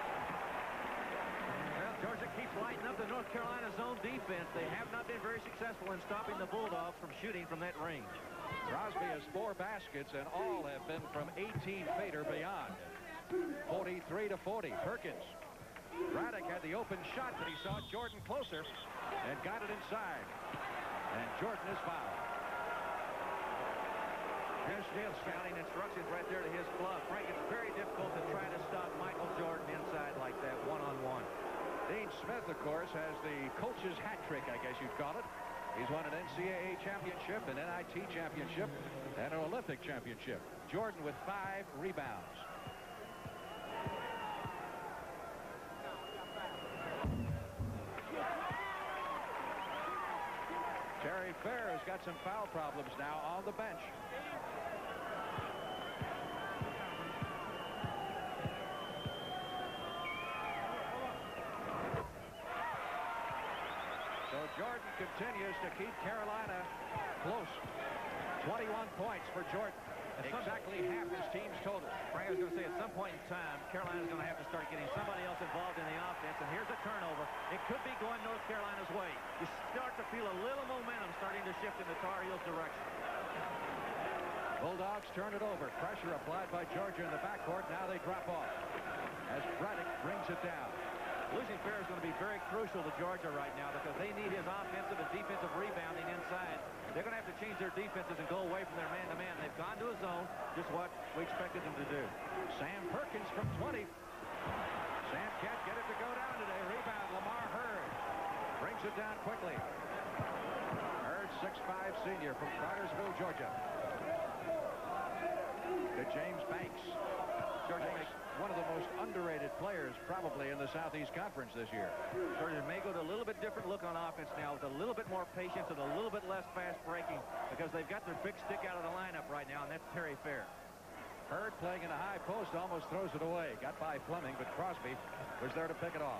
Speaker 2: Well, Georgia keeps lighting up the North Carolina zone defense. They have not been very successful in stopping the Bulldogs from shooting from that range.
Speaker 1: Crosby has four baskets, and all have been from eighteen feet or beyond. forty-three to forty. Perkins. Braddock had the open shot, but he saw Jordan closer and got it inside. And Jordan is fouled.
Speaker 2: There's still scouting instructions right there to his glove. Frank, it's very difficult to try to stop Michael Jordan inside like that, one-on-one.
Speaker 1: Dean Smith, of course, has the coach's hat trick, I guess you'd call it. He's won an N C double A championship, an N I T championship, and an Olympic championship. Jordan with five rebounds. Terry Fair has got some foul problems now on the bench. So Jordan continues to keep Carolina close. twenty-one points for Jordan. Exactly half his team's total.
Speaker 2: Frank, I was going to say, at some point in time, Carolina's going to have to start getting somebody else involved in the offense. And here's a turnover. It could be going North Carolina's way. You start to feel a little momentum starting to shift in the Tar Heels' direction.
Speaker 1: Bulldogs turn it over. Pressure applied by Georgia in the backcourt. Now they drop off as Braddock brings it down.
Speaker 2: Losing Fair is going to be very crucial to Georgia right now because they need his offensive and defensive rebounding inside. They're going to have to change their defenses and go away from their man-to-man. -man. They've gone to a zone, just what we expected them to do.
Speaker 1: Sam Perkins from twenty. Sam can't get it to go down today. Rebound, Lamar Hurd. Brings it down quickly. Hurd, six five senior from Cartersville, Georgia. To James Banks.
Speaker 2: Georgia makes,
Speaker 1: one of the most underrated players probably in the Southeast Conference this year.
Speaker 2: Georgia may go to a little bit different look on offense now with a little bit more patience and a little bit less fast breaking because they've got their big stick out of the lineup right now, and that's Terry Fair.
Speaker 1: Hurd playing in a high post almost throws it away. Got by Fleming, but Crosby was there to pick it off.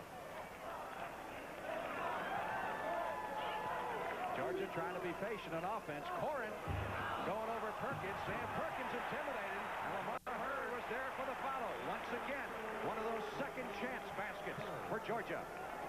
Speaker 1: Georgia trying to be patient on offense. Corrin going over Perkins. Sam Perkins intimidated. And Lamar Hurd was there for the follow. Once again, one of those second chance baskets for Georgia.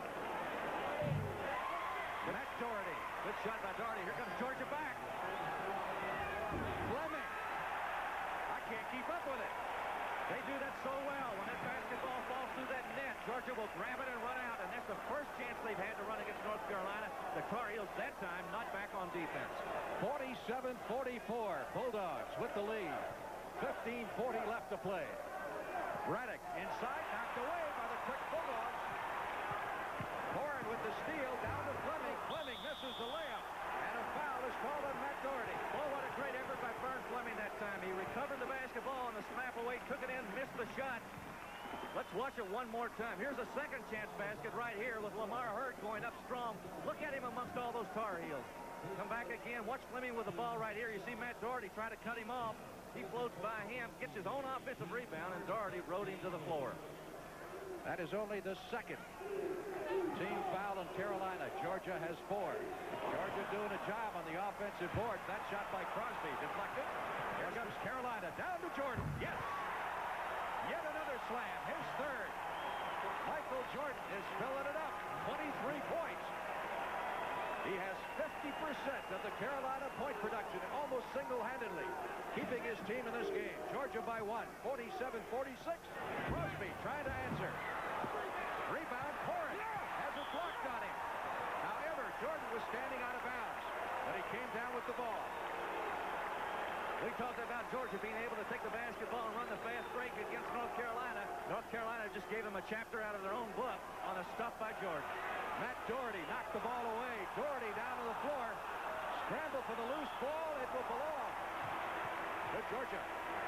Speaker 1: Matt Doherty.
Speaker 2: Good shot by Doherty. Here comes Georgia back.
Speaker 1: Fleming. I can't keep up with it.
Speaker 2: They do that so well. When that basketball falls through that net, Georgia will grab it and run out, and that's the first chance they've had to run against North Carolina. The Tar Heels that time not back on defense.
Speaker 1: forty-seven forty-four. Bulldogs with the lead. fifteen forty left to play. Braddock inside, knocked away by the quick Bulldogs. Corrin with the steal, down to Fleming. Fleming misses the layup, and a foul is called on Matt Doherty.
Speaker 2: Oh, what a great effort by Vern Fleming that time. He recovered the basketball on the snap away, took it in, missed the shot. Let's watch it one more time. Here's a second chance basket right here with Lamar Hurd going up strong. Look at him amongst all those Tar Heels. Come back again. Watch Fleming with the ball right here. You see Matt Doherty try to cut him off. He floats by him, gets his own offensive rebound, and Doherty rode him to the floor.
Speaker 1: That is only the second team foul in Carolina. Georgia has four. Georgia doing a job on the offensive board. That shot by Crosby deflected. Here comes Carolina down to Jordan. Yes. Yet another slam. His third. Michael Jordan is filling it up. twenty-three points. He has fifty percent of the Carolina point production almost single-handedly, keeping his team in this game. Georgia by one, forty-seven forty-six. Crosby trying to answer. Rebound, Corrin has it blocked on him. However, Jordan was standing out of bounds, but he came down with the ball.
Speaker 2: We talked about Georgia being able to take the basketball and run the fast break against North Carolina. North Carolina just gave them a chapter out of their own book on a stuff by Georgia.
Speaker 1: Matt Doherty knocked the ball away. Doherty down to the floor. Scramble for the loose ball. It will belong to Georgia.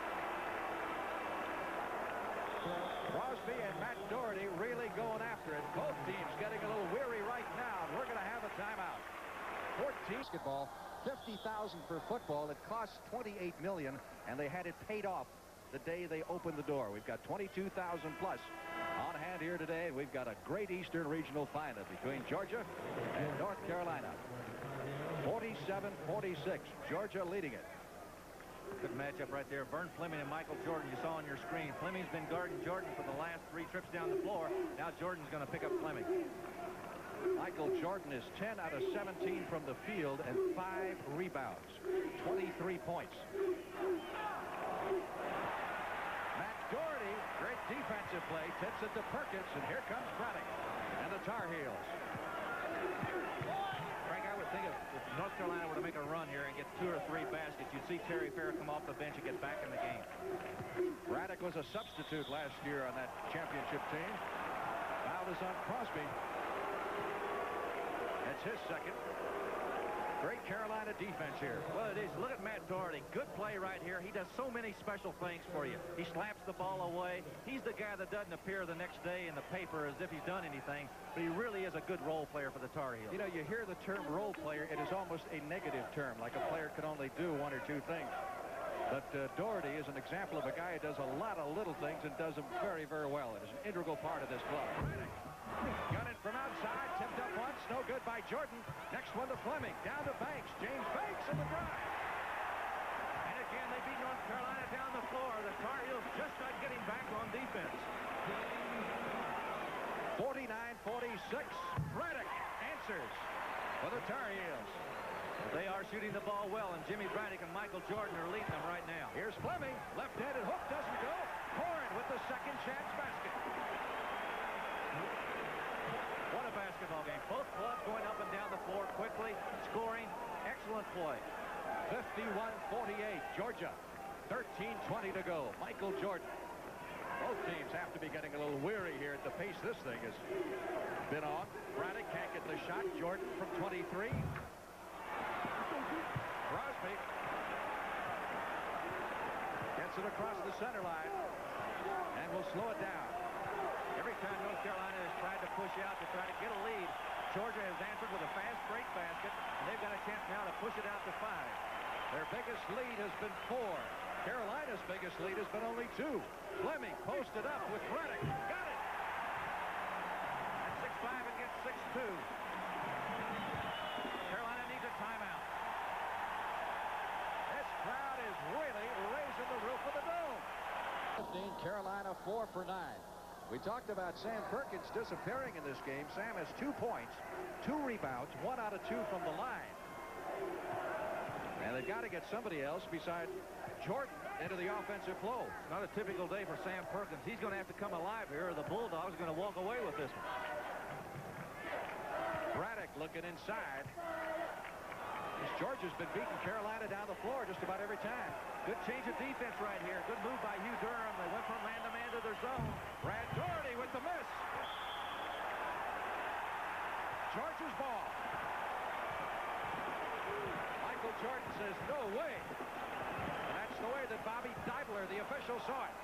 Speaker 1: Crosby and Matt Doherty really going after it. Both teams getting a little weary right now. And we're going to have a timeout. fourteen basketball, fifty thousand for football. It costs twenty-eight million dollars, and they had it paid off the day they opened the door. We've got twenty-two thousand plus on hand here today. We've got a great Eastern Regional final between Georgia and North Carolina. forty-seven forty-six. Georgia leading it.
Speaker 2: Good matchup right there. Vern Fleming and Michael Jordan, you saw on your screen. Fleming's been guarding Jordan for the last three trips down the floor. Now Jordan's going to pick up Fleming.
Speaker 1: Michael Jordan is ten out of seventeen from the field and five rebounds. twenty-three points. Matt Doherty, great defensive play, tips it to Perkins, and here comes Braddock and the Tar Heels.
Speaker 2: Frank, I would think if, if North Carolina were to make a run here and get two or three baskets, you'd see Terry Fair come off the bench and get back in the game.
Speaker 1: Braddock was a substitute last year on that championship team. Foul is on Crosby. That's his second. Great Carolina defense here.
Speaker 2: Well, it is. Look at Matt Doherty. Good play right here. He does so many special things for you. He slaps the ball away. He's the guy that doesn't appear the next day in the paper as if he's done anything, but he really is a good role player for the Tar Heels.
Speaker 1: You know, you hear the term role player, it is almost a negative term, like a player can only do one or two things. But uh, Doherty is an example of a guy who does a lot of little things and does them very, very well. It is an integral part of this club. Got it from outside, tipped up once, no good by Jordan. Next one to Fleming, down to Banks. James Banks in the drive.
Speaker 2: And again, they beat North Carolina down the floor. The Tar Heels just not getting back on defense.
Speaker 1: forty-nine forty-six. Braddock answers for the Tar Heels.
Speaker 2: They are shooting the ball well, and Jimmy Braddock and Michael Jordan are leading them right now.
Speaker 1: Here's Fleming, left-handed hook doesn't go. Corrin with the second chance basket.
Speaker 2: What a basketball game. Both clubs going up and down the floor quickly, scoring. Excellent play.
Speaker 1: fifty-one forty-eight, Georgia. thirteen twenty to go. Michael Jordan. Both teams have to be getting a little weary here at the pace this thing has been on. Braddock can't get the shot. Jordan from twenty-three. Crosby gets it across the center line. and will slow it down.
Speaker 2: Every time North Carolina has tried to push out to try to get a lead, Georgia has answered with a fast break basket, and they've got a chance now to push it out to five.
Speaker 1: Their biggest lead has been four. Carolina's biggest lead has been only two. Fleming posted up with Braddock. Got it!
Speaker 2: At six five against six two. Carolina needs a timeout.
Speaker 1: This crowd is really raising the roof of the dome. fifteen, Carolina four for nine. We talked about Sam Perkins disappearing in this game. Sam has two points, two rebounds, one out of two from the line. And they've got to get somebody else besides Jordan into the offensive flow.
Speaker 2: Not a typical day for Sam Perkins. He's going to have to come alive here, or the Bulldogs are going to walk away with this one.
Speaker 1: Braddock looking inside. This Georgia's been beating Carolina down the floor just about every time.
Speaker 2: Good change of defense right here. Good move by Hugh Durham. They went from man-to-man to their zone.
Speaker 1: Brad Doherty with the miss. Georgia's ball. Michael Jordan says, no way. And that's the way that Bobby Deibler, the official, saw it.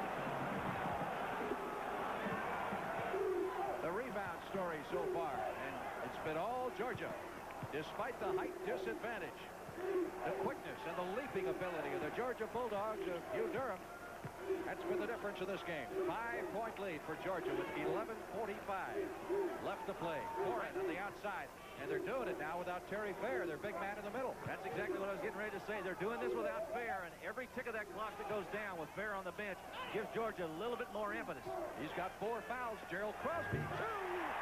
Speaker 1: The rebound story so far, and it's been all Georgia. Despite the height disadvantage, the quickness and the leaping ability of the Georgia Bulldogs of Hugh Durham, that's been the difference in this game. Five-point lead for Georgia with eleven forty-five left to play. Foreign on the outside, and they're doing it now without Terry Fair, their big man in the middle.
Speaker 2: That's exactly what I was getting ready to say. They're doing this without Fair, and every tick of that clock that goes down with Fair on the bench gives Georgia a little bit more impetus.
Speaker 1: He's got four fouls. Gerald Crosby, two.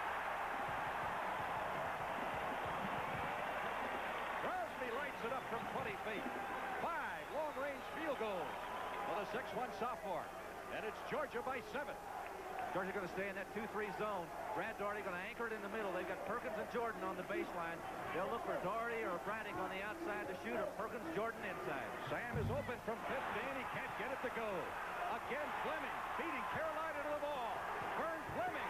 Speaker 1: Crosby lights it up from twenty feet. Five long-range field goals for the six one sophomore. And it's Georgia by seven.
Speaker 2: Georgia going to stay in that two three zone. Brad Doherty going to anchor it in the middle. They've got Perkins and Jordan on the baseline. They'll look for Doherty or Braddock on the outside to shoot, or Perkins, Jordan inside.
Speaker 1: Sam is open from fifteen. He can't get it to go. Again, Fleming beating Carolina to the ball. Vern Fleming.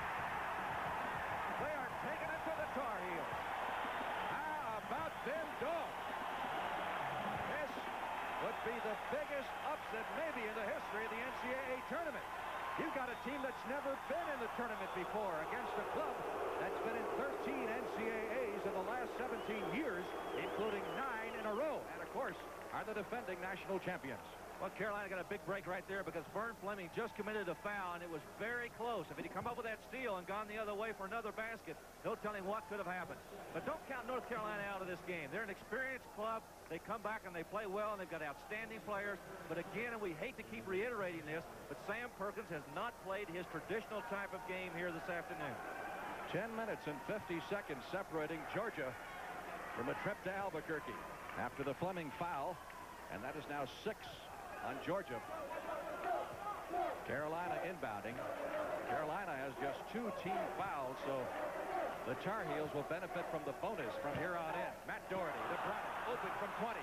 Speaker 1: They are taking it to the Tar Heels. How about them Dogs? This would be the biggest upset maybe in the history of the N C double A tournament. You've got a team that's never been in the tournament before against a club that's been in thirteen N C double A's in the last seventeen years, including nine in a row. And, of course, are the defending national champions.
Speaker 2: Well, Carolina got a big break right there because Vern Fleming just committed a foul, and it was very close. If he'd come up with that steal and gone the other way for another basket, no telling what could have happened. But don't count North Carolina out of this game. They're an experienced club. They come back and they play well, and they've got outstanding players. But again, and we hate to keep reiterating this, but Sam Perkins has not played his traditional type of game here this afternoon.
Speaker 1: Ten minutes and fifty seconds separating Georgia from a trip to Albuquerque after the Fleming foul, and that is now six on Georgia. Carolina inbounding. Carolina has just two team fouls, so the Tar Heels will benefit from the bonus from here on in. Matt Doherty to Braddock, open from twenty.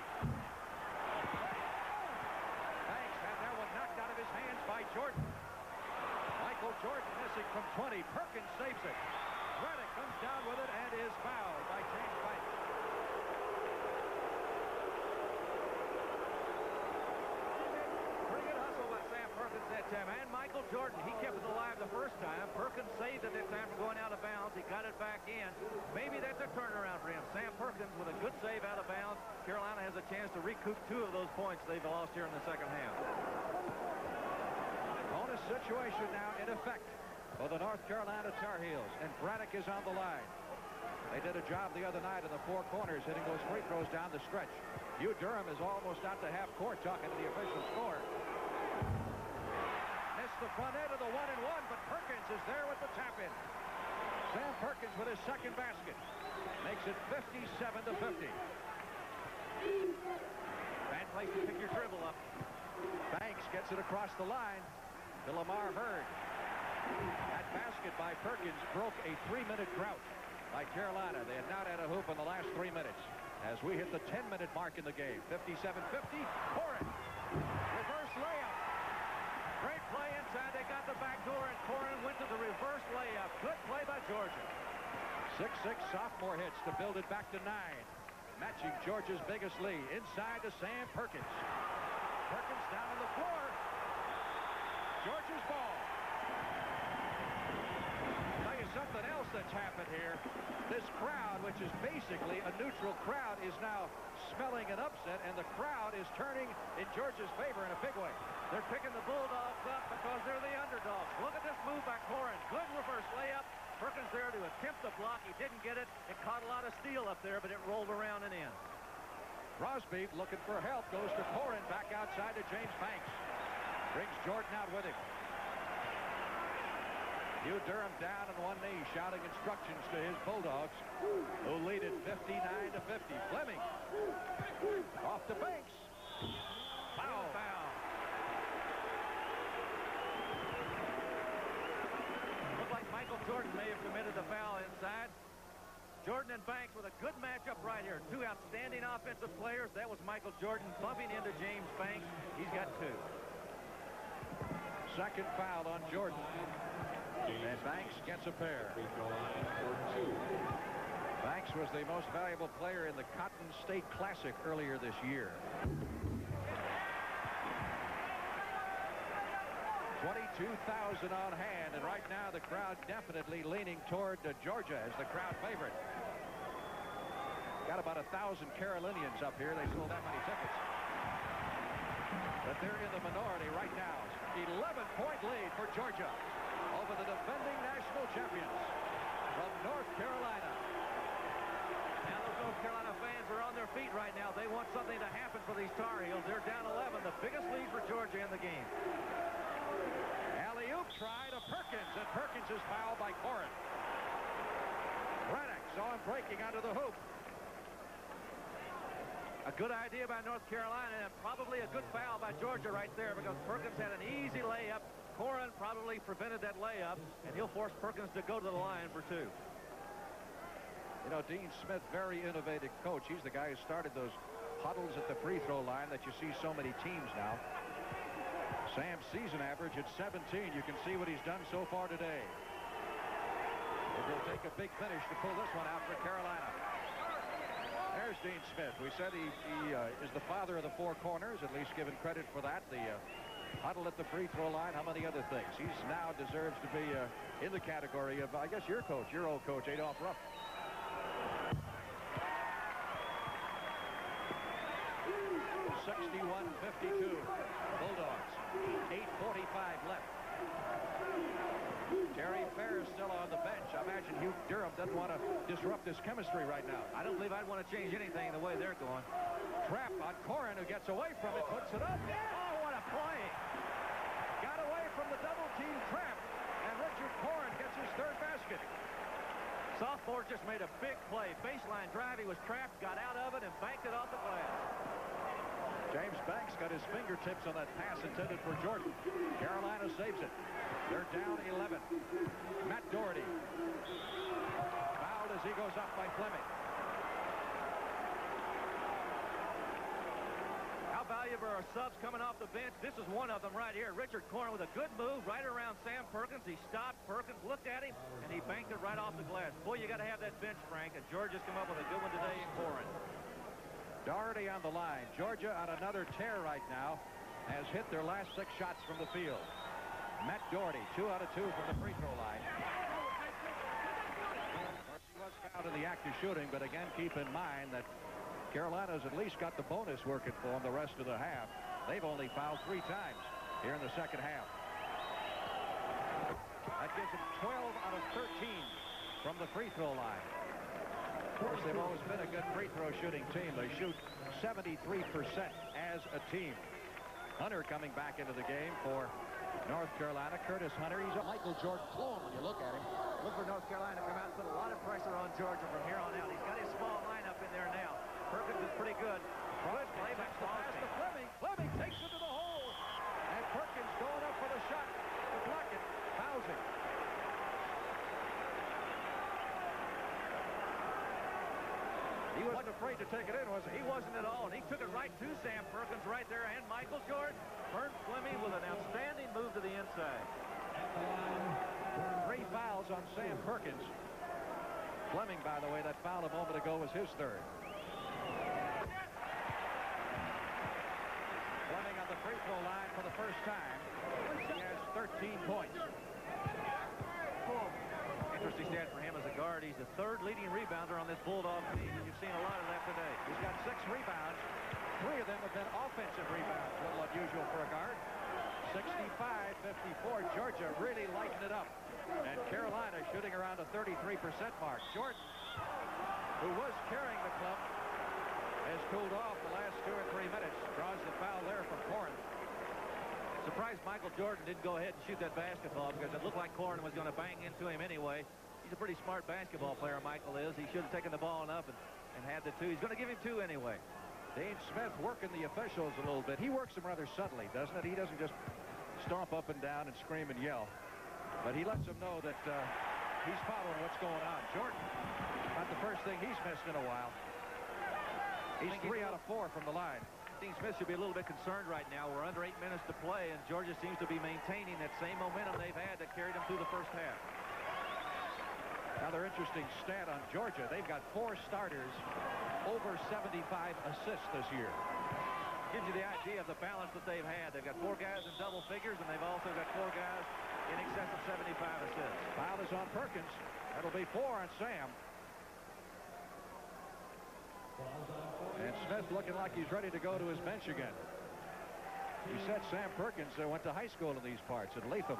Speaker 1: Banks had that one knocked out of his hands by Jordan. Michael Jordan missing from twenty. Perkins saves it. Braddock comes down with it and is fouled by James Banks.
Speaker 2: That time, and Michael Jordan, he kept it alive the first time. Perkins saved it that time from going out of bounds. He got it back in. Maybe that's a turnaround for him. Sam Perkins with a good save out of bounds. Carolina has a chance to recoup two of those points they've lost here in the second half.
Speaker 1: Bonus situation now in effect for the North Carolina Tar Heels, and Braddock is on the line. They did a job the other night in the four corners, hitting those free throws down the stretch. Hugh Durham is almost out to half court talking to the official score. The front end of the one and one, but Perkins is there with the tap in. Sam Perkins with his second basket makes it fifty-seven to fifty.
Speaker 2: Bad place to pick your dribble up.
Speaker 1: Banks gets it across the line to Lamar Hurd. That basket by Perkins broke a three-minute drought by Carolina. They had not had a hoop in the last three minutes as we hit the ten-minute mark in the game. fifty-seven fifty. Corin. Reverse layup.
Speaker 2: Great play inside. They got the back door, and Corin went to the reverse layup. Good play by Georgia.
Speaker 1: six six sophomore hits to build it back to nine. Matching Georgia's biggest lead. Inside to Sam Perkins. Perkins down on the floor. Georgia rapid here. This crowd, which is basically a neutral crowd, is now smelling an upset, and the crowd is turning in Georgia's favor in a big way.
Speaker 2: They're picking the Bulldogs up because they're the underdogs. Look at this move by Corin. Good reverse layup. Perkins there to attempt the block. He didn't get it. It caught a lot of steel up there, but it rolled around and in.
Speaker 1: Crosby looking for help. Goes to Corin. Back outside to James Banks. Brings Jordan out with him. Hugh Durham down on one knee, shouting instructions to his Bulldogs, who lead it fifty-nine to fifty. Fleming off to Banks. Foul.
Speaker 2: Foul. Looked like Michael Jordan may have committed the foul inside. Jordan and Banks with a good matchup right here. Two outstanding offensive players. That was Michael Jordan bumping into James Banks. He's got two.
Speaker 1: Second foul on Jordan. And Banks gets a pair. Banks was the most valuable player in the Cotton State Classic earlier this year. twenty-two thousand on hand, and right now the crowd definitely leaning toward uh, Georgia as the crowd favorite. Got about a thousand Carolinians up here. They sold that many tickets. But they're in the minority right now. eleven point lead for Georgia over the defending national champions from North Carolina.
Speaker 2: Now those North Carolina fans are on their feet right now. They want something to happen for these Tar Heels. They're down eleven, the biggest lead for Georgia in the game.
Speaker 1: Alley-oop try to Perkins, and Perkins is fouled by Corin. Braddock saw him breaking under the hoop.
Speaker 2: A good idea by North Carolina, and probably a good foul by Georgia right there, because Perkins had an easy layup. Corin probably prevented that layup, and he'll force Perkins to go to the line for two.
Speaker 1: You know, Dean Smith, very innovative coach. He's the guy who started those huddles at the free throw line that you see so many teams now. Sam's season average at seventeen. You can see what he's done so far today. It will take a big finish to pull this one out for Carolina. There's Dean Smith. We said he, he uh, is the father of the four corners, at least given credit for that. The uh, huddle at the free throw line, how many other things. He's now deserves to be uh, in the category of, I guess, your coach, your old coach, Adolph Rupp. sixty-one fifty-two. Bulldogs. eight forty-five left. Terry Fair is still on the bench. I imagine Hugh Durham doesn't want to disrupt this chemistry right now.
Speaker 2: I don't believe I'd want to change anything the way they're going.
Speaker 1: Trap on Corin, who gets away from it, puts it up.
Speaker 2: Oh, what a play!
Speaker 1: Got away from the double team trap, and Richard Corin gets his third basket.
Speaker 2: Sophomore just made a big play. Baseline drive, he was trapped, got out of it, and banked it off the glass.
Speaker 1: James Banks got his fingertips on that pass intended for Jordan. Carolina saves it. They're down eleven. Matt Doherty fouled as he goes up by Fleming.
Speaker 2: How valuable are subs coming off the bench? This is one of them right here. Richard Corin with a good move right around Sam Perkins. He stopped Perkins, looked at him, and he banked it right off the glass. Boy, you got to have that bench, Frank, and Georgia's come up with a good one today in Corin.
Speaker 1: Doherty on the line. Georgia on another tear right now has hit their last six shots from the field. Matt Doherty, two out of two from the free throw line. He was fouled in the act of shooting, but again, keep in mind that Carolina's at least got the bonus working for them the rest of the half. They've only fouled three times here in the second half. That gives them twelve out of thirteen from the free throw line. Of course, they've always been a good free throw shooting team. They shoot seventy-three percent as a team. Hunter coming back into the game for North Carolina. Curtis Hunter, he's a Michael Jordan clone when you look at him.
Speaker 2: Look for North Carolina to come out and put a lot of pressure on Georgia from here on out. He's got his small lineup in there now. Perkins is pretty good. Good play back to pass
Speaker 1: to Fleming. Fleming takes it to the hole. And Perkins going up for the shot to block it. Fouls him. He wasn't afraid to take it in, was he?
Speaker 2: He wasn't at all, and he took it right to Sam Perkins right there, and Michael Jordan. Bernd Fleming with an outstanding move to the inside.
Speaker 1: Three fouls on Sam Perkins. Fleming, by the way, that foul a moment ago was his third. Fleming on the free throw line for the first time. He has thirteen points.
Speaker 2: interesting stat for him as a guard. He's the third leading rebounder on this Bulldog team, and you've seen a lot of that today.
Speaker 1: He's got six rebounds. Three of them have been offensive rebounds. A little unusual for a guard. sixty-five fifty-four. Georgia really lighting it up. And Carolina shooting around a thirty-three percent mark. Jordan, who was carrying the club, has cooled off the last two or three minutes. Draws the foul there from Corrin.
Speaker 2: Surprised Michael Jordan didn't go ahead and shoot that basketball because it looked like Corrin was going to bang into him anyway. He's a pretty smart basketball player, Michael is. He should have taken the ball up and, and had the two. He's going to give him two anyway.
Speaker 1: Dean Smith working the officials a little bit. He works them rather subtly, doesn't it? He doesn't just stomp up and down and scream and yell. But he lets them know that uh, he's following what's going on. Jordan, not the first thing he's missed in a while. He's three out of four from the line.
Speaker 2: Dean Smith should be a little bit concerned right now. We're under eight minutes to play, and Georgia seems to be maintaining that same momentum they've had that carried them through the first half.
Speaker 1: Another interesting stat on Georgia. They've got four starters over seventy-five assists this year.
Speaker 2: Gives you the idea of the balance that they've had. They've got four guys in double figures, and they've also got four guys in excess of seventy-five assists.
Speaker 1: Foul is on Perkins. That'll be four on Sam. And Smith looking like he's ready to go to his bench again. He said Sam Perkins uh, went to high school in these parts at Latham.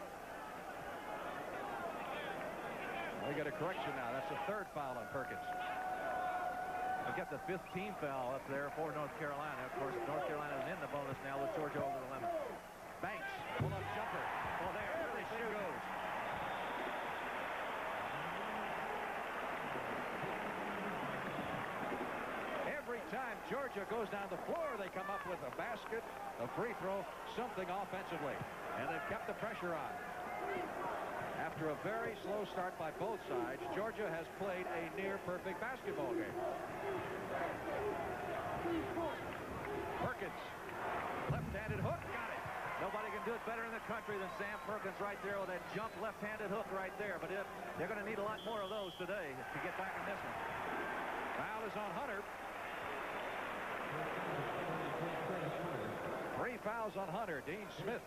Speaker 1: We got a correction now. That's the third foul on Perkins.
Speaker 2: They've got the fifth team foul up there for North Carolina. Of course, North Carolina is in the bonus now with Georgia over the limit.
Speaker 1: Banks, pull-up jumper.
Speaker 2: Well, there, there
Speaker 1: she goes. Every time Georgia goes down the floor, they come up with a basket, a free throw, something offensively. And they've kept the pressure on. After a very slow start by both sides, Georgia has played a near-perfect basketball game. Perkins, left-handed hook, got it.
Speaker 2: Nobody can do it better in the country than Sam Perkins right there with that jump left-handed hook right there. But it, they're going to need a lot more of those today to get back in this one.
Speaker 1: Foul is on Hunter. Three fouls on Hunter. Dean Smith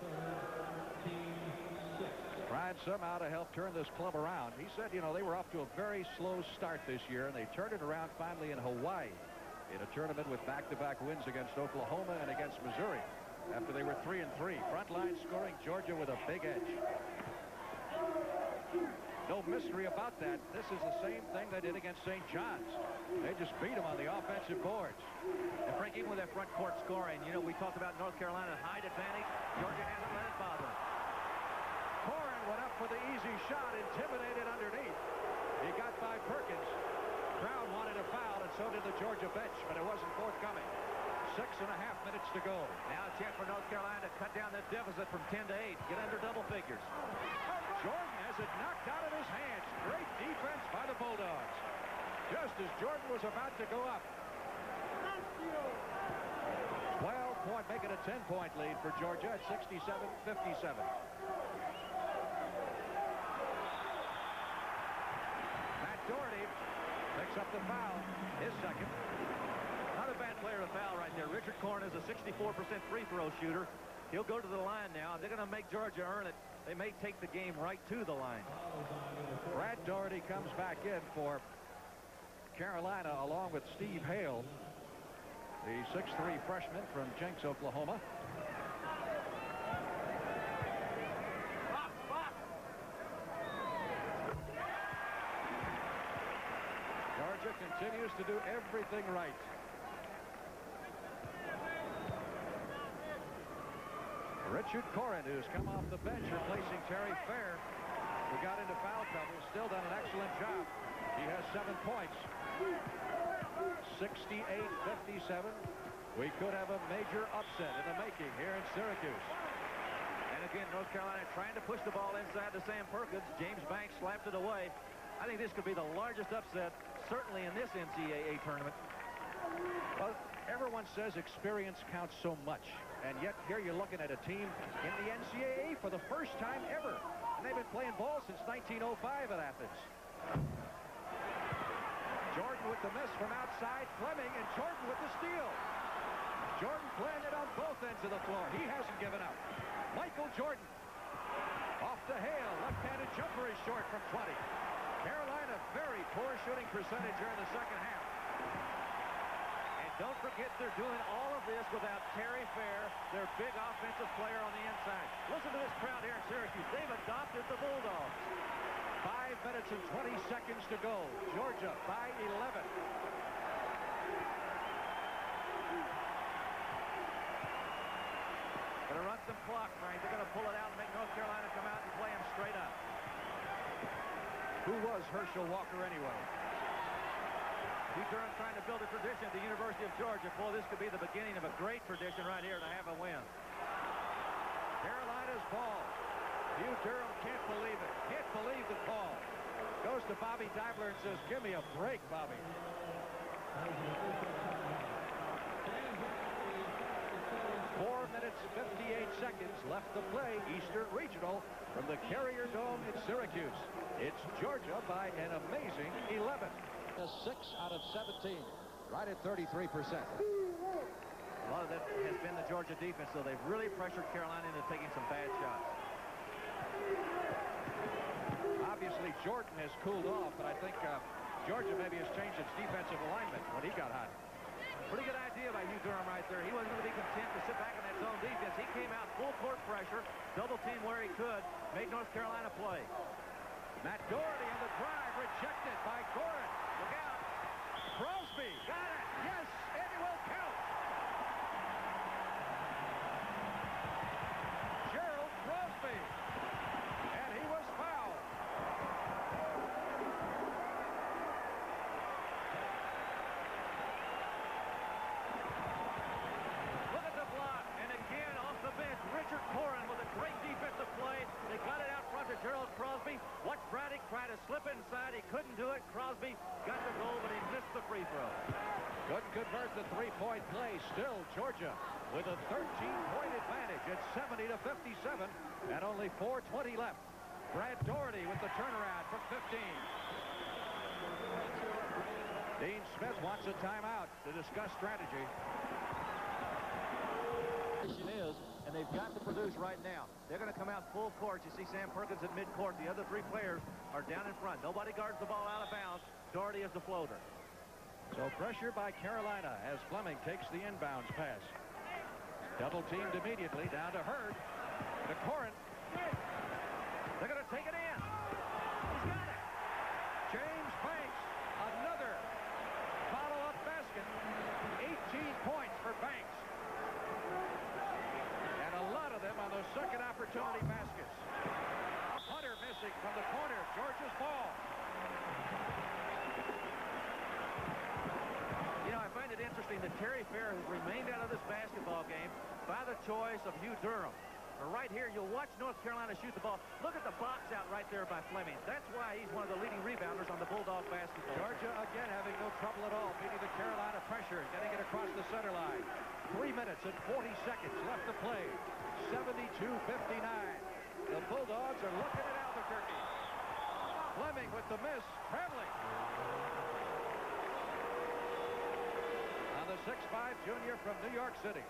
Speaker 1: tried somehow to help turn this club around. He said, you know, they were off to a very slow start this year, and they turned it around finally in Hawaii in a tournament with back-to-back wins against Oklahoma and against Missouri after they were three and three. Frontline scoring, Georgia with a big edge. No mystery about that. This is the same thing they did against Saint John's. They just beat them on the offensive boards.
Speaker 2: And Frank, even with that front court scoring, you know, we talked about North Carolina's height advantage. Georgia hasn't let it bother them.
Speaker 1: Corrin went up for the easy shot, intimidated underneath. He got by Perkins. Brown wanted a foul, and so did the Georgia bench, but it wasn't forthcoming. Six and a half minutes to go.
Speaker 2: Now a chance for North Carolina to cut down that deficit from ten to eight. Get under double figures.
Speaker 1: Jordan has it knocked out of his hands. Great defense by the Bulldogs. Just as Jordan was about to go up. twelve point, make it a ten point lead for Georgia at sixty-seven fifty-seven. Matt Doherty picks up the foul, his second.
Speaker 2: Not a bad player to foul right there. Richard Corrin is a sixty-four percent free throw shooter. He'll go to the line now. They're going to make Georgia earn it. They may take the game right to the line.
Speaker 1: Brad Doherty comes back in for Carolina along with Steve Hale, the six three freshman from Jenks, Oklahoma. Georgia continues to do everything right. Richard Corrin, who's come off the bench, replacing Terry Fair, who got into foul trouble, still done an excellent job. He has seven points. sixty-eight fifty-seven. We could have a major upset in the making here in Syracuse.
Speaker 2: And again, North Carolina trying to push the ball inside to Sam Perkins. James Banks slapped it away. I think this could be the largest upset, certainly in this N C double A tournament.
Speaker 1: Well, everyone says experience counts so much. And yet here you're looking at a team in the N C double A for the first time ever. And they've been playing ball since nineteen oh five at Athens. Jordan with the miss from outside. Fleming, and Jordan with the steal. Jordan playing it on both ends of the floor. He hasn't given up. Michael Jordan Off to Hale. Left-handed jumper is short from twenty. Carolina, very poor shooting percentage here in the second half.
Speaker 2: And don't forget they're doing all of this without Terry Fair, their big offensive player on the inside. Listen to this crowd here in Syracuse. They've adopted the Bulldogs.
Speaker 1: Five minutes and twenty seconds to go. Georgia by eleven.
Speaker 2: Going to run some clock, Frank. They're going to pull it out and make North Carolina come out and play them straight up.
Speaker 1: Who was Herschel Walker anyway?
Speaker 2: Hugh Durham trying to build a tradition at the University of Georgia. Boy, this could be the beginning of a great tradition right here to have a win.
Speaker 1: Carolina's ball. Hugh Durham can't believe it. Can't believe the call. Goes to Bobby Dibler and says, give me a break, Bobby. Four minutes, fifty-eight seconds left to play. Eastern Regional from the Carrier Dome in Syracuse. It's Georgia by an amazing eleven. A six out of seventeen. Right at thirty-three percent.
Speaker 2: A lot of that has been the Georgia defense, so they've really pressured Carolina into taking some bad shots.
Speaker 1: Obviously, Jordan has cooled off, but I think uh, Georgia maybe has changed its defensive alignment when he got hot.
Speaker 2: Pretty good idea by Hugh Durham right there. He wasn't going to be content to sit back in that zone defense. He came out full court pressure, double team where he could, made North Carolina play.
Speaker 1: Matt Doherty on the drive, rejected by Gorin. Look out. Crosby got it. Yes, it will count. Gerald Crosby. And he was fouled.
Speaker 2: Look at the block. And again off the bench, Richard Corin with a great defensive play. They got it out front to Gerald Crosby. Watch Braddock try to slip inside. He couldn't do it. Crosby got the goal, but he missed the free throw.
Speaker 1: Couldn't convert the three-point play. Still Georgia with a thirteen-point advantage at seventy to fifty-seven and only four twenty left. Brad Doherty with the turnaround from fifteen. Dean Smith wants a timeout to discuss strategy.
Speaker 2: Is, and they've got to produce right now. They're going to come out full court. You see Sam Perkins at midcourt. The other three players are down in front. Nobody guards the ball out of bounds. Doherty is the floater.
Speaker 1: So pressure by Carolina as Fleming takes the inbounds pass. Double teamed immediately down to Hurd. To Corin.
Speaker 2: They're going to take it in. He's got it.
Speaker 1: James Banks, another follow-up basket. eighteen points for Banks. And a lot of them on those second opportunity baskets. Hunter missing from the corner. Georgia's ball.
Speaker 2: You know, I find it interesting that Terry Fair has remained out of this basketball game by the choice of Hugh Durham. But right here, you'll watch North Carolina shoot the ball. Look at the box out right there by Fleming. That's why he's one of the leading rebounders on the Bulldog basketball.
Speaker 1: Georgia again having no trouble at all, beating the Carolina pressure, getting it across the center line. Three minutes and forty seconds left to play. seventy-two fifty-nine. The Bulldogs are looking at Albuquerque. Fleming with the miss, traveling. On the six five junior from New York City.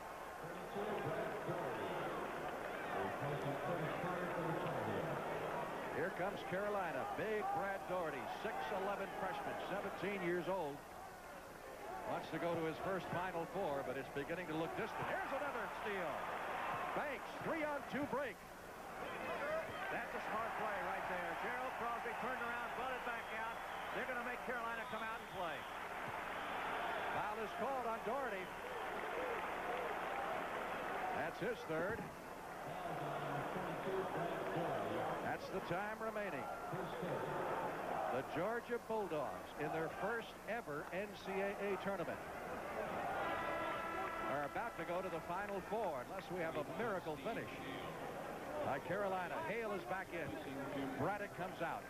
Speaker 1: Here comes Carolina. Big Brad Doherty, six eleven freshman, seventeen years old. Wants to go to his first Final Four, but it's beginning to look distant. Here's another steal. Banks, three on two break.
Speaker 2: That's a smart play right there. Gerald Crosby turned around, butted back out. They're going to make Carolina come out and play.
Speaker 1: Foul is called on Doherty. That's his third. That's the time remaining. The Georgia Bulldogs, in their first ever N C A A tournament, are about to go to the Final Four unless we have a miracle finish by Carolina. Hale is back in. Braddock comes out.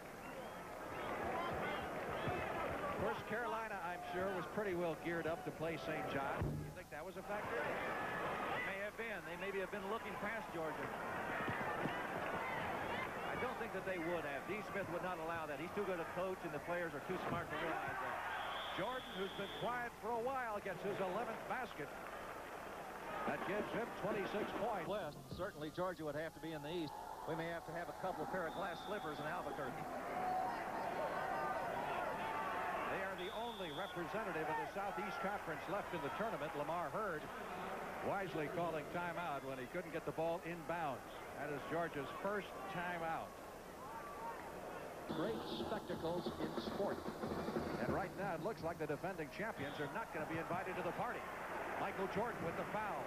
Speaker 1: Of course, Carolina, I'm sure, was pretty well geared up to play Saint John. You think that was a factor?
Speaker 2: It may have been. They maybe have been looking past Georgia. I don't think that they would have. Dean Smith would not allow that. He's too good a coach, and the players are too smart to realize that.
Speaker 1: Jordan, who's been quiet for a while, gets his eleventh basket. That gives him twenty-six points.
Speaker 2: West, certainly Georgia would have to be in the East. We may have to have a couple of pair of glass slippers in Albuquerque.
Speaker 1: They are the only representative of the Southeast Conference left in the tournament. Lamar Hurd wisely calling timeout when he couldn't get the ball inbounds. That is Georgia's first timeout. Great spectacles in sport. And right now it looks like the defending champions are not going to be invited to the party. Michael Jordan with the foul.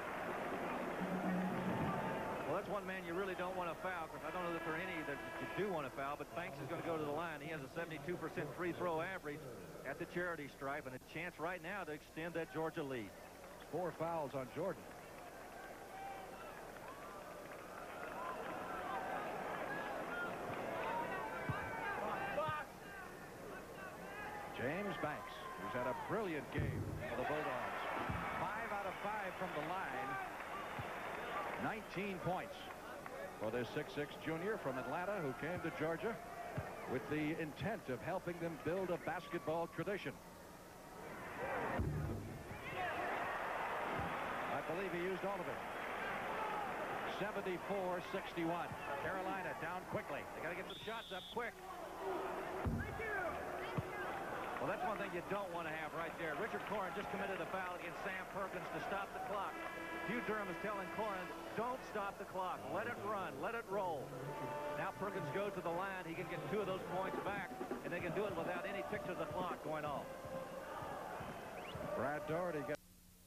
Speaker 2: Well, that's one man you really don't want to foul, because I don't know that there are any that you do want to foul, but Banks is going to go to the line. He has a seventy-two percent free throw average at the charity stripe and a chance right now to extend that Georgia lead.
Speaker 1: Four fouls on Jordan. James Banks, who's had a brilliant game for the Bulldogs. Five out of five from the line. nineteen points for this six six junior from Atlanta who came to Georgia with the intent of helping them build a basketball tradition. I believe he used all of it. seventy-four sixty-one. Carolina down quickly.
Speaker 2: They got to get the shots up quick. Well, that's one thing you don't want to have right there. Richard Corin just committed a foul against Sam Perkins to stop the clock. Hugh Durham is telling Corin, don't stop the clock. Let it run. Let it roll. Now Perkins goes to the line. He can get two of those points back, and they can do it without any tick to the clock going off.
Speaker 1: Brad Doherty gets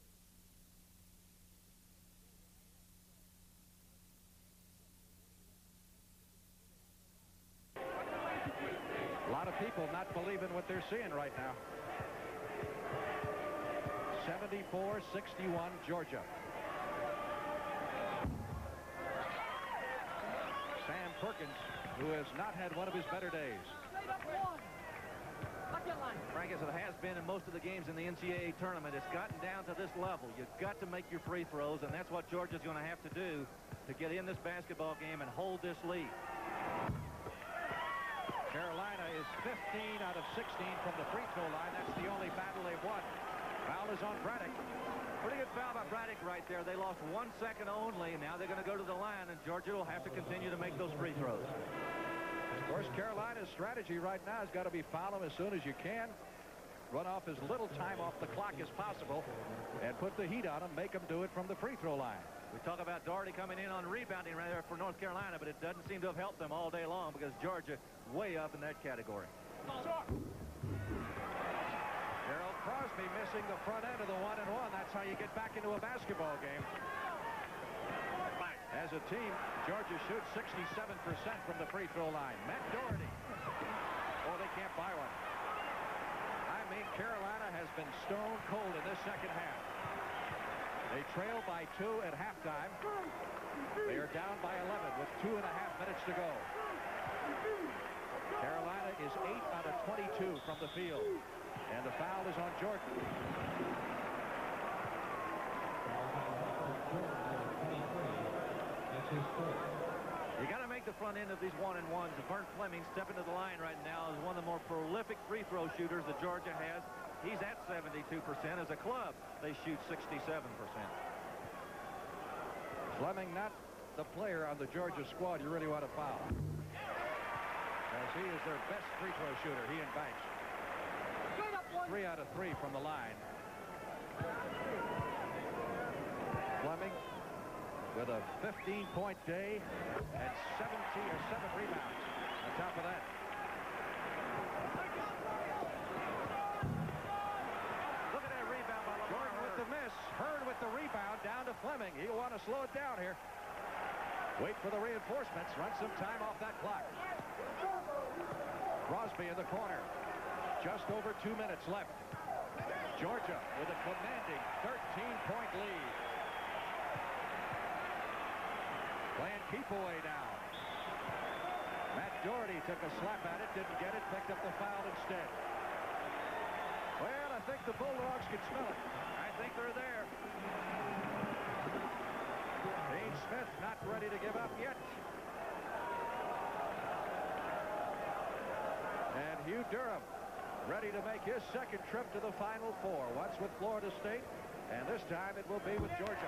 Speaker 1: a lot of people not believing what they're seeing right now. seventy-four sixty-one Georgia. Sam Perkins, who has not had one of his better days.
Speaker 2: Frank, as it has been in most of the games in the N C double A tournament, it's gotten down to this level. You've got to make your free throws, and that's what Georgia's going to have to do to get in this basketball game and hold this lead.
Speaker 1: Carolina is fifteen out of sixteen from the free throw line. That's the only battle they've won. Foul is on Braddock.
Speaker 2: Pretty good foul by Braddock right there. They lost one second only, and now they're going to go to the line, and Georgia will have to continue to make those free throws.
Speaker 1: Of course, Carolina's strategy right now has got to be foul them as soon as you can, run off as little time off the clock as possible, and put the heat on them, make them do it from the free throw line.
Speaker 2: We talk about Doherty coming in on rebounding right there for North Carolina, but it doesn't seem to have helped them all day long because Georgia way up in that category.
Speaker 1: Gerald Crosby missing the front end of the one and one. That's how you get back into a basketball game. As a team, Georgia shoots sixty-seven percent from the free throw line. Matt Doherty. Oh, they can't buy one. I mean, Carolina has been stone cold in this second half. They trail by two at halftime. They are down by eleven with two and a half minutes to go. Carolina is eight out of twenty-two from the field. And the foul is on Jordan.
Speaker 2: You got to make the front end of these one and ones. Vern Fleming stepping to the line right now is one of the more prolific free throw shooters that Georgia has. He's at seventy-two percent. As a club, they shoot sixty-seven percent.
Speaker 1: Fleming not the player on the Georgia squad you really want to foul, as he is their best free throw shooter, he and Banks. Three out of three from the line. Fleming with a fifteen point day and seventeen or seven rebounds on top of that.
Speaker 2: Look at that rebound by Lamar.
Speaker 1: Jordan with the miss. Hurd with the rebound down to Fleming. He'll want to slow it down here. Wait for the reinforcements. Run some time off that clock. Crosby in the corner. Just over two minutes left. Georgia with a commanding thirteen point lead. Playing keep away now. Matt Doherty took a slap at it, didn't get it, picked up the foul instead. Well, I think the Bulldogs can smell it.
Speaker 2: I think they're there.
Speaker 1: Dean Smith not ready to give up yet. And Hugh Durham ready to make his second trip to the Final Four. Once with Florida State, And this time it will be with Georgia.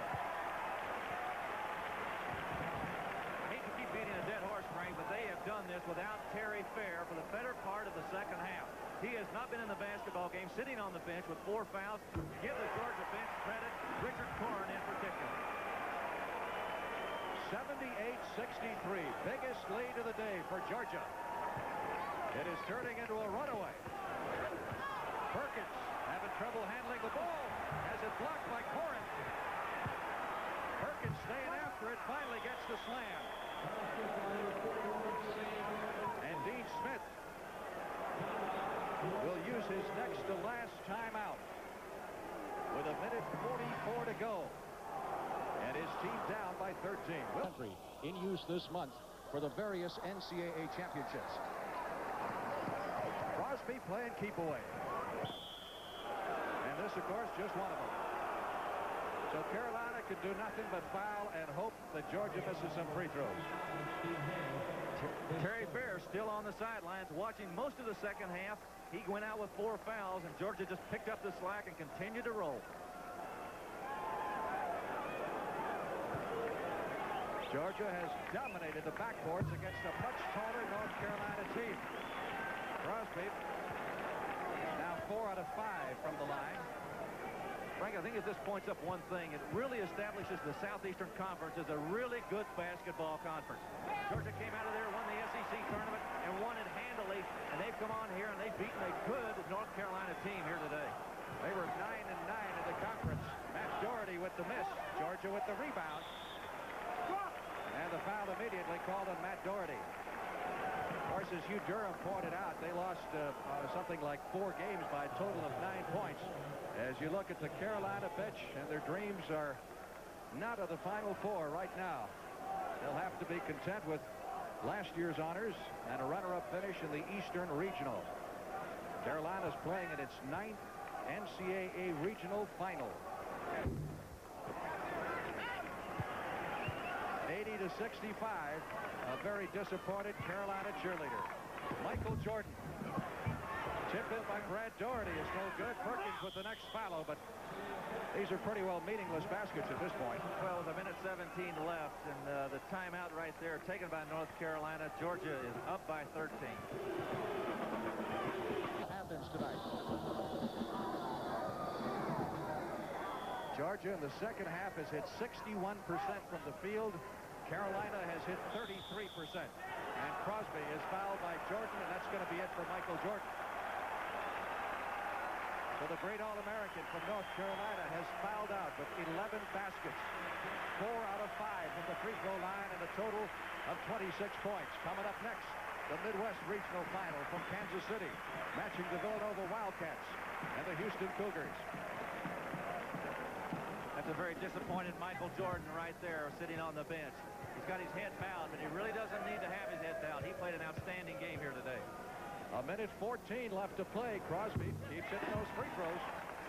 Speaker 2: I hate to keep beating a dead horse, Frank, but they have done this without Terry Fair for the better part of the second half. He has not been in the basketball game, sitting on the bench with four fouls. Give the Georgia bench credit, Richard Corn in particular.
Speaker 1: seventy-eight sixty-three, biggest lead of the day for Georgia. It is turning into a runaway. Perkins having trouble handling the ball. Has it blocked by Corn. Perkins staying after it, finally gets the slam. And Dean Smith will use his next to last timeout with a minute forty-four to go. And his team down by thirteen. Country in use this month for the various N C double A championships. Crosby playing keep away. And this, of course, just one of them. So Carolina can do nothing but foul and hope that Georgia misses some free throws.
Speaker 2: Terry Fair still on the sidelines watching most of the second half. He went out with four fouls, and Georgia just picked up the slack and continued to roll.
Speaker 1: Georgia has dominated the backboards against a much taller North Carolina team. Crosby now four out of five from the line.
Speaker 2: Frank, I think it just points up one thing. It really establishes the Southeastern Conference as a really good basketball conference. Georgia came out of there, won the S E C tournament, and won it handily. And they've come on here and they've beaten a good North Carolina team here today.
Speaker 1: They were nine and nine in the conference. Matt Doherty with the miss. Georgia with the rebound. And the foul immediately called on Matt Doherty. Of course, as Hugh Durham pointed out, they lost uh, uh, something like four games by a total of nine points. As you look at the Carolina bench, and their dreams are not of the Final Four right now. They'll have to be content with last year's honors and a runner-up finish in the Eastern Regional. Carolina's playing in its ninth N C double A regional final. eighty to sixty-five, a very disappointed Carolina cheerleader. Michael Jordan. Tip in by Brad Doherty is no good. Perkins with the next follow, but these are pretty well meaningless baskets at this point.
Speaker 2: Well, with a minute seventeen left, and uh, the timeout right there taken by North Carolina. Georgia is up by thirteen.
Speaker 1: Happens tonight. Georgia in the second half has hit sixty-one percent from the field. Carolina has hit thirty-three percent. And Crosby is fouled by Jordan, and that's going to be it for Michael Jordan. So the great All-American from North Carolina has fouled out with eleven baskets. Four out of five from the free throw line, and a total of twenty-six points. Coming up next, the Midwest Regional Final from Kansas City, matching the Villanova Wildcats and the Houston Cougars.
Speaker 2: That's a very disappointed Michael Jordan right there sitting on the bench. He's got his head bowed, but he really doesn't need to have his head bowed. He played an outstanding game here today.
Speaker 1: A minute fourteen left to play. Crosby keeps hitting those free throws.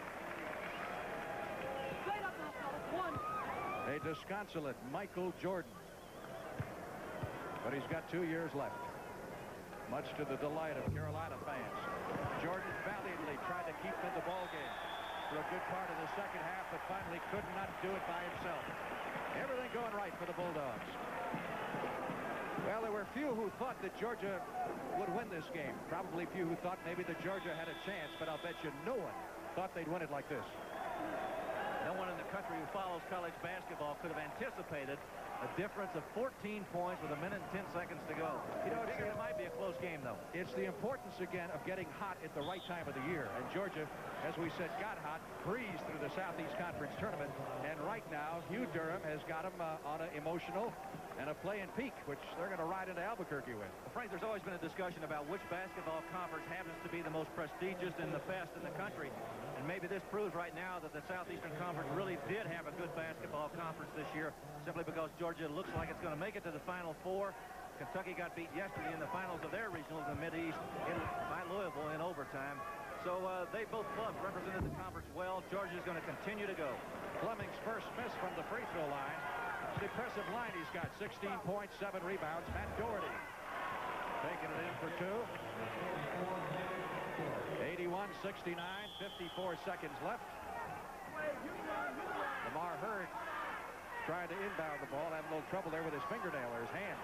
Speaker 1: A disconsolate Michael Jordan. But he's got two years left, much to the delight of Carolina fans. Jordan valiantly tried to keep in the ball game for a good part of the second half, but finally could not do it by himself. Everything going right for the Bulldogs. Well, there were few who thought that Georgia would win this game. Probably few who thought maybe that Georgia had a chance, but I'll bet you no one thought they'd win it like this.
Speaker 2: No one in the country who follows college basketball could have anticipated a difference of fourteen points with a minute and ten seconds to go. You know, it might be a close game, though.
Speaker 1: It's the importance, again, of getting hot at the right time of the year. And Georgia, as we said, got hot, breezed through the Southeast Conference tournament. And right now, Hugh Durham has got them uh, on an emotional and a play-in peak, which they're going to ride into Albuquerque with.
Speaker 2: Well, Frank, there's always been a discussion about which basketball conference happens to be the most prestigious and the best in the country. And maybe this proves right now that the Southeastern Conference really did have a good basketball conference this year, simply because Georgia looks like it's going to make it to the Final Four. Kentucky got beat yesterday in the finals of their regional in the Mid-East in, by Louisville in overtime. So uh, they both clubs represented the conference well. Georgia's going to continue to go.
Speaker 1: Fleming's first miss from the free throw line. It's an impressive line he's got. sixteen points, seven rebounds. Matt Doherty taking it in for two. eighty-one sixty-nine, fifty-four seconds left. Lamar Hurd trying to inbound the ball, having a little trouble there with his fingernail or his hand.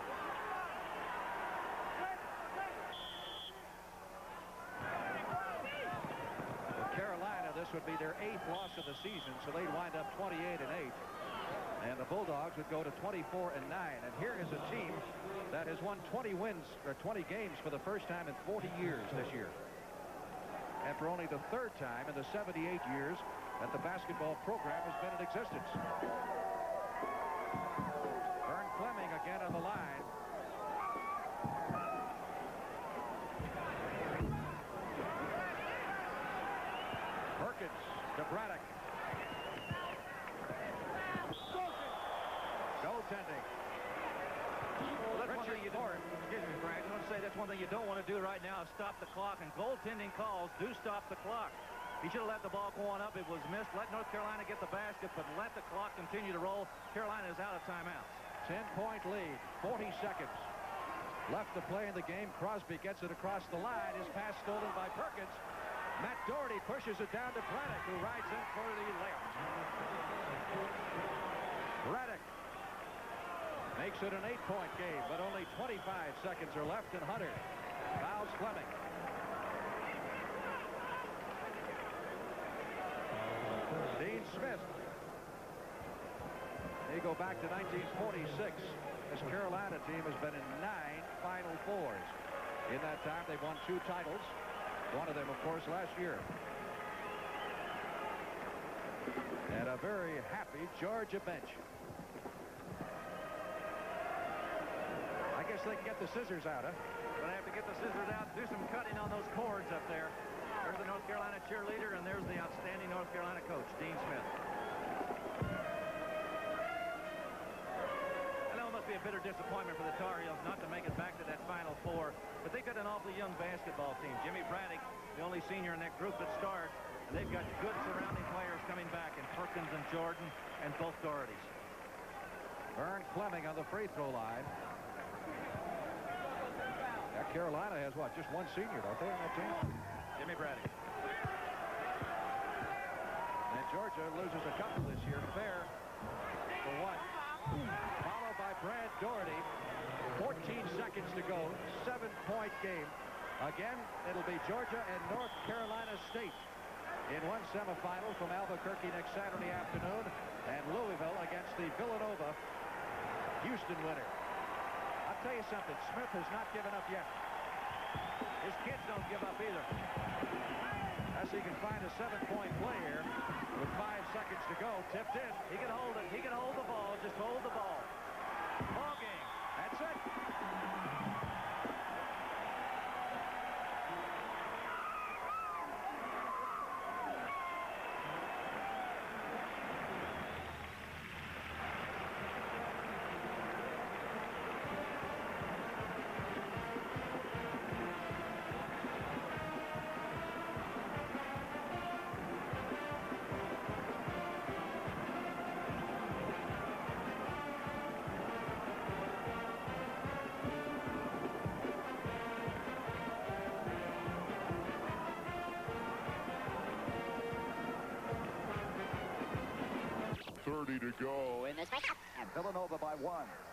Speaker 1: For Carolina, this would be their eighth loss of the season, so they'd wind up twenty-eight and eight. And the Bulldogs would go to twenty-four and nine. And here is a team that has won twenty wins or twenty games for the first time in forty years this year. And for only the third time in the seventy-eight years that the basketball program has been in existence. Vern Fleming again on the line. Perkins to Braddock. Goaltending.
Speaker 2: Well, that's one thing you don't, excuse me, Frank. I want to say that's one thing you don't want to do right now is stop the clock. And goaltending calls do stop the clock. He should have let the ball go on up. It was missed. Let North Carolina get the basket, but let the clock continue to roll. Carolina is out of timeouts.
Speaker 1: ten-point lead, forty seconds left to play in the game. Crosby gets it across the line. His pass stolen by Perkins. Matt Doherty pushes it down to Braddock, who rides in for the layup. Braddock makes it an eight-point game, but only twenty-five seconds are left, and Hunter fouls Fleming. Dean Smith. They go back to nineteen forty-six. This Carolina team has been in nine Final Fours. In that time, they've won two titles. One of them, of course, last year. And a very happy Georgia bench. I guess they can get the scissors out, huh?
Speaker 2: Gonna have to get the scissors out, do some cutting on those cords up there. There's the North Carolina cheerleader, and there's the outstanding North Carolina coach, Dean Smith. I know it must be a bitter disappointment for the Tar Heels not to make it back to that Final Four, but they've got an awfully young basketball team. Jimmy Braddock, the only senior in that group that starts, and they've got good surrounding players coming back in Perkins and Jordan and both Dohertys.
Speaker 1: Vern Fleming on the free throw line. Yeah, Carolina has, what, just one senior, don't they, on that team?
Speaker 2: Jimmy Braddock.
Speaker 1: And Georgia loses a couple this year. Fair for one. Followed by Brad Doherty. fourteen seconds to go. Seven-point game. Again, it'll be Georgia and North Carolina State in one semifinal from Albuquerque next Saturday afternoon. And Louisville against the Villanova Houston winner. I'll tell you something. Smith has not given up yet. His kids don't give up either. As he can find a seven-point play here with five seconds to go. Tipped in.
Speaker 2: He can hold it. He can hold the ball. Just hold the ball. Ball game.
Speaker 1: That's it.
Speaker 3: thirty to go. And Villanova by one.